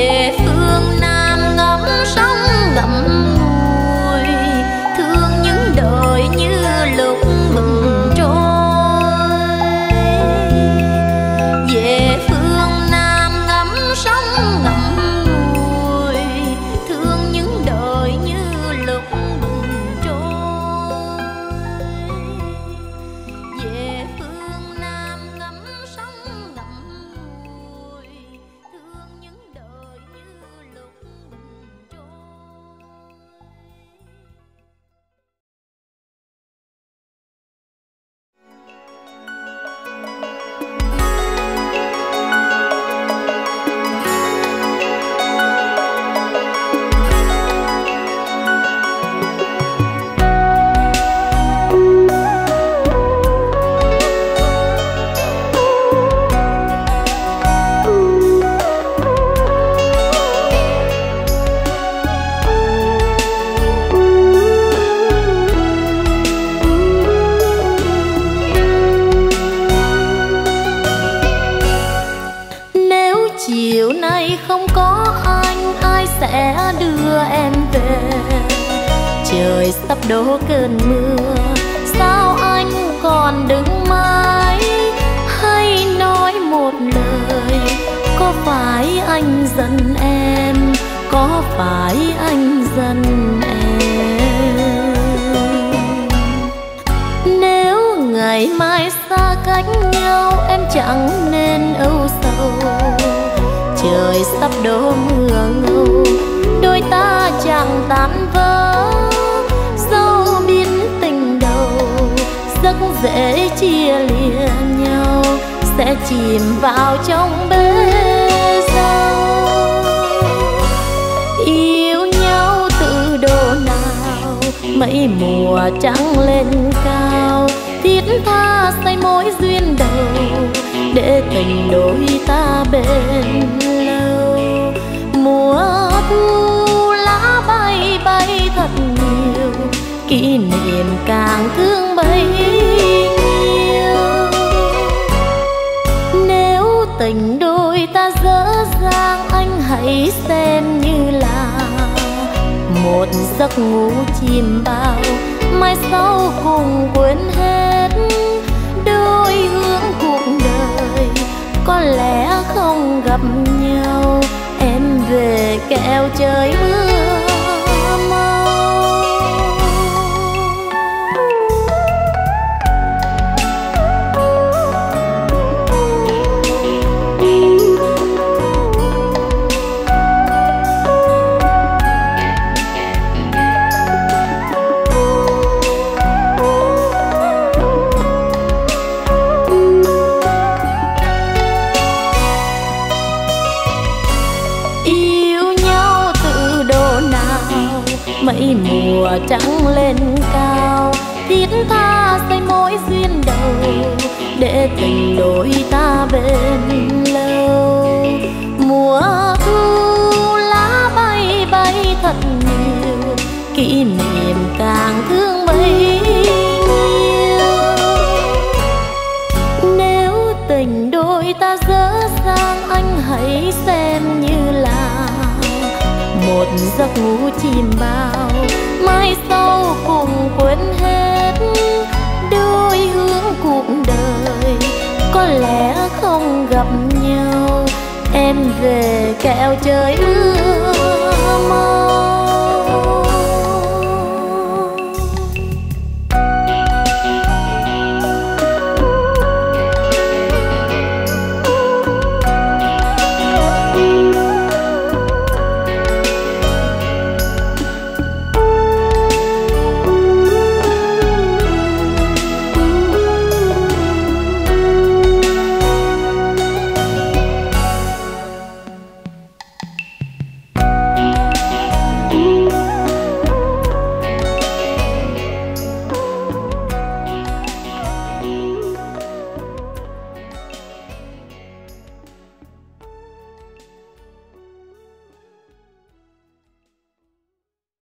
S2: về phương Nam ngắm sóng ngắm ngùi, thương những đời như lúc bừng trôi. Về phương Nam ngắm sóng ngắm ngùi, thương những đời như lúc bừng trôi. Về phương Nam ngắm sóng ngắm ngùi, thương những đời như lúc bừng trôi. Nếu chiều nay không có anh, ai sẽ đưa em về? Trời sắp đổ cơn mưa, sao anh còn đứng mãi? Hay nói một lời, có phải anh giận em? Có phải anh giận em? Nếu ngày mai xa cách nhau, em chẳng nên âu sầu. Trời sắp đổ mưa ngâu, đôi ta chẳng tan vỡ. Dẫu biết tình đầu rất dễ chia lìa nhau, sẽ chìm vào trong bể dâu. Yêu nhau từ độ nào, mấy mùa trắng lên cao, thiết tha xây mối duyên đầu, để tình đôi ta bền lâu. Mùa thu lá bay bay thật nhiều, kỷ niệm càng thương bấy nhiêu. Nếu tình đôi ta dở dang, anh hãy xem như là một giấc ngủ chìm bao, mai sau cùng quên hết. Đôi hướng cuộc đời có lẽ không gặp nhau, em về kẻo trời mưa mau. Mấy mùa trắng lên cao, thiết tha xây mối duyên đầu, để tình đôi ta bền lâu. Mùa thu lá bay bay thật nhiều, kỷ niệm càng thương bấy nhiêu. Nếu tình đôi ta dở dang, anh hãy xem như là một giấc ngủ chìm bao, mai sau cùng quên hết. Đôi hướng cuộc đời có lẽ không gặp nhau, em về kẻo trời mưa mau.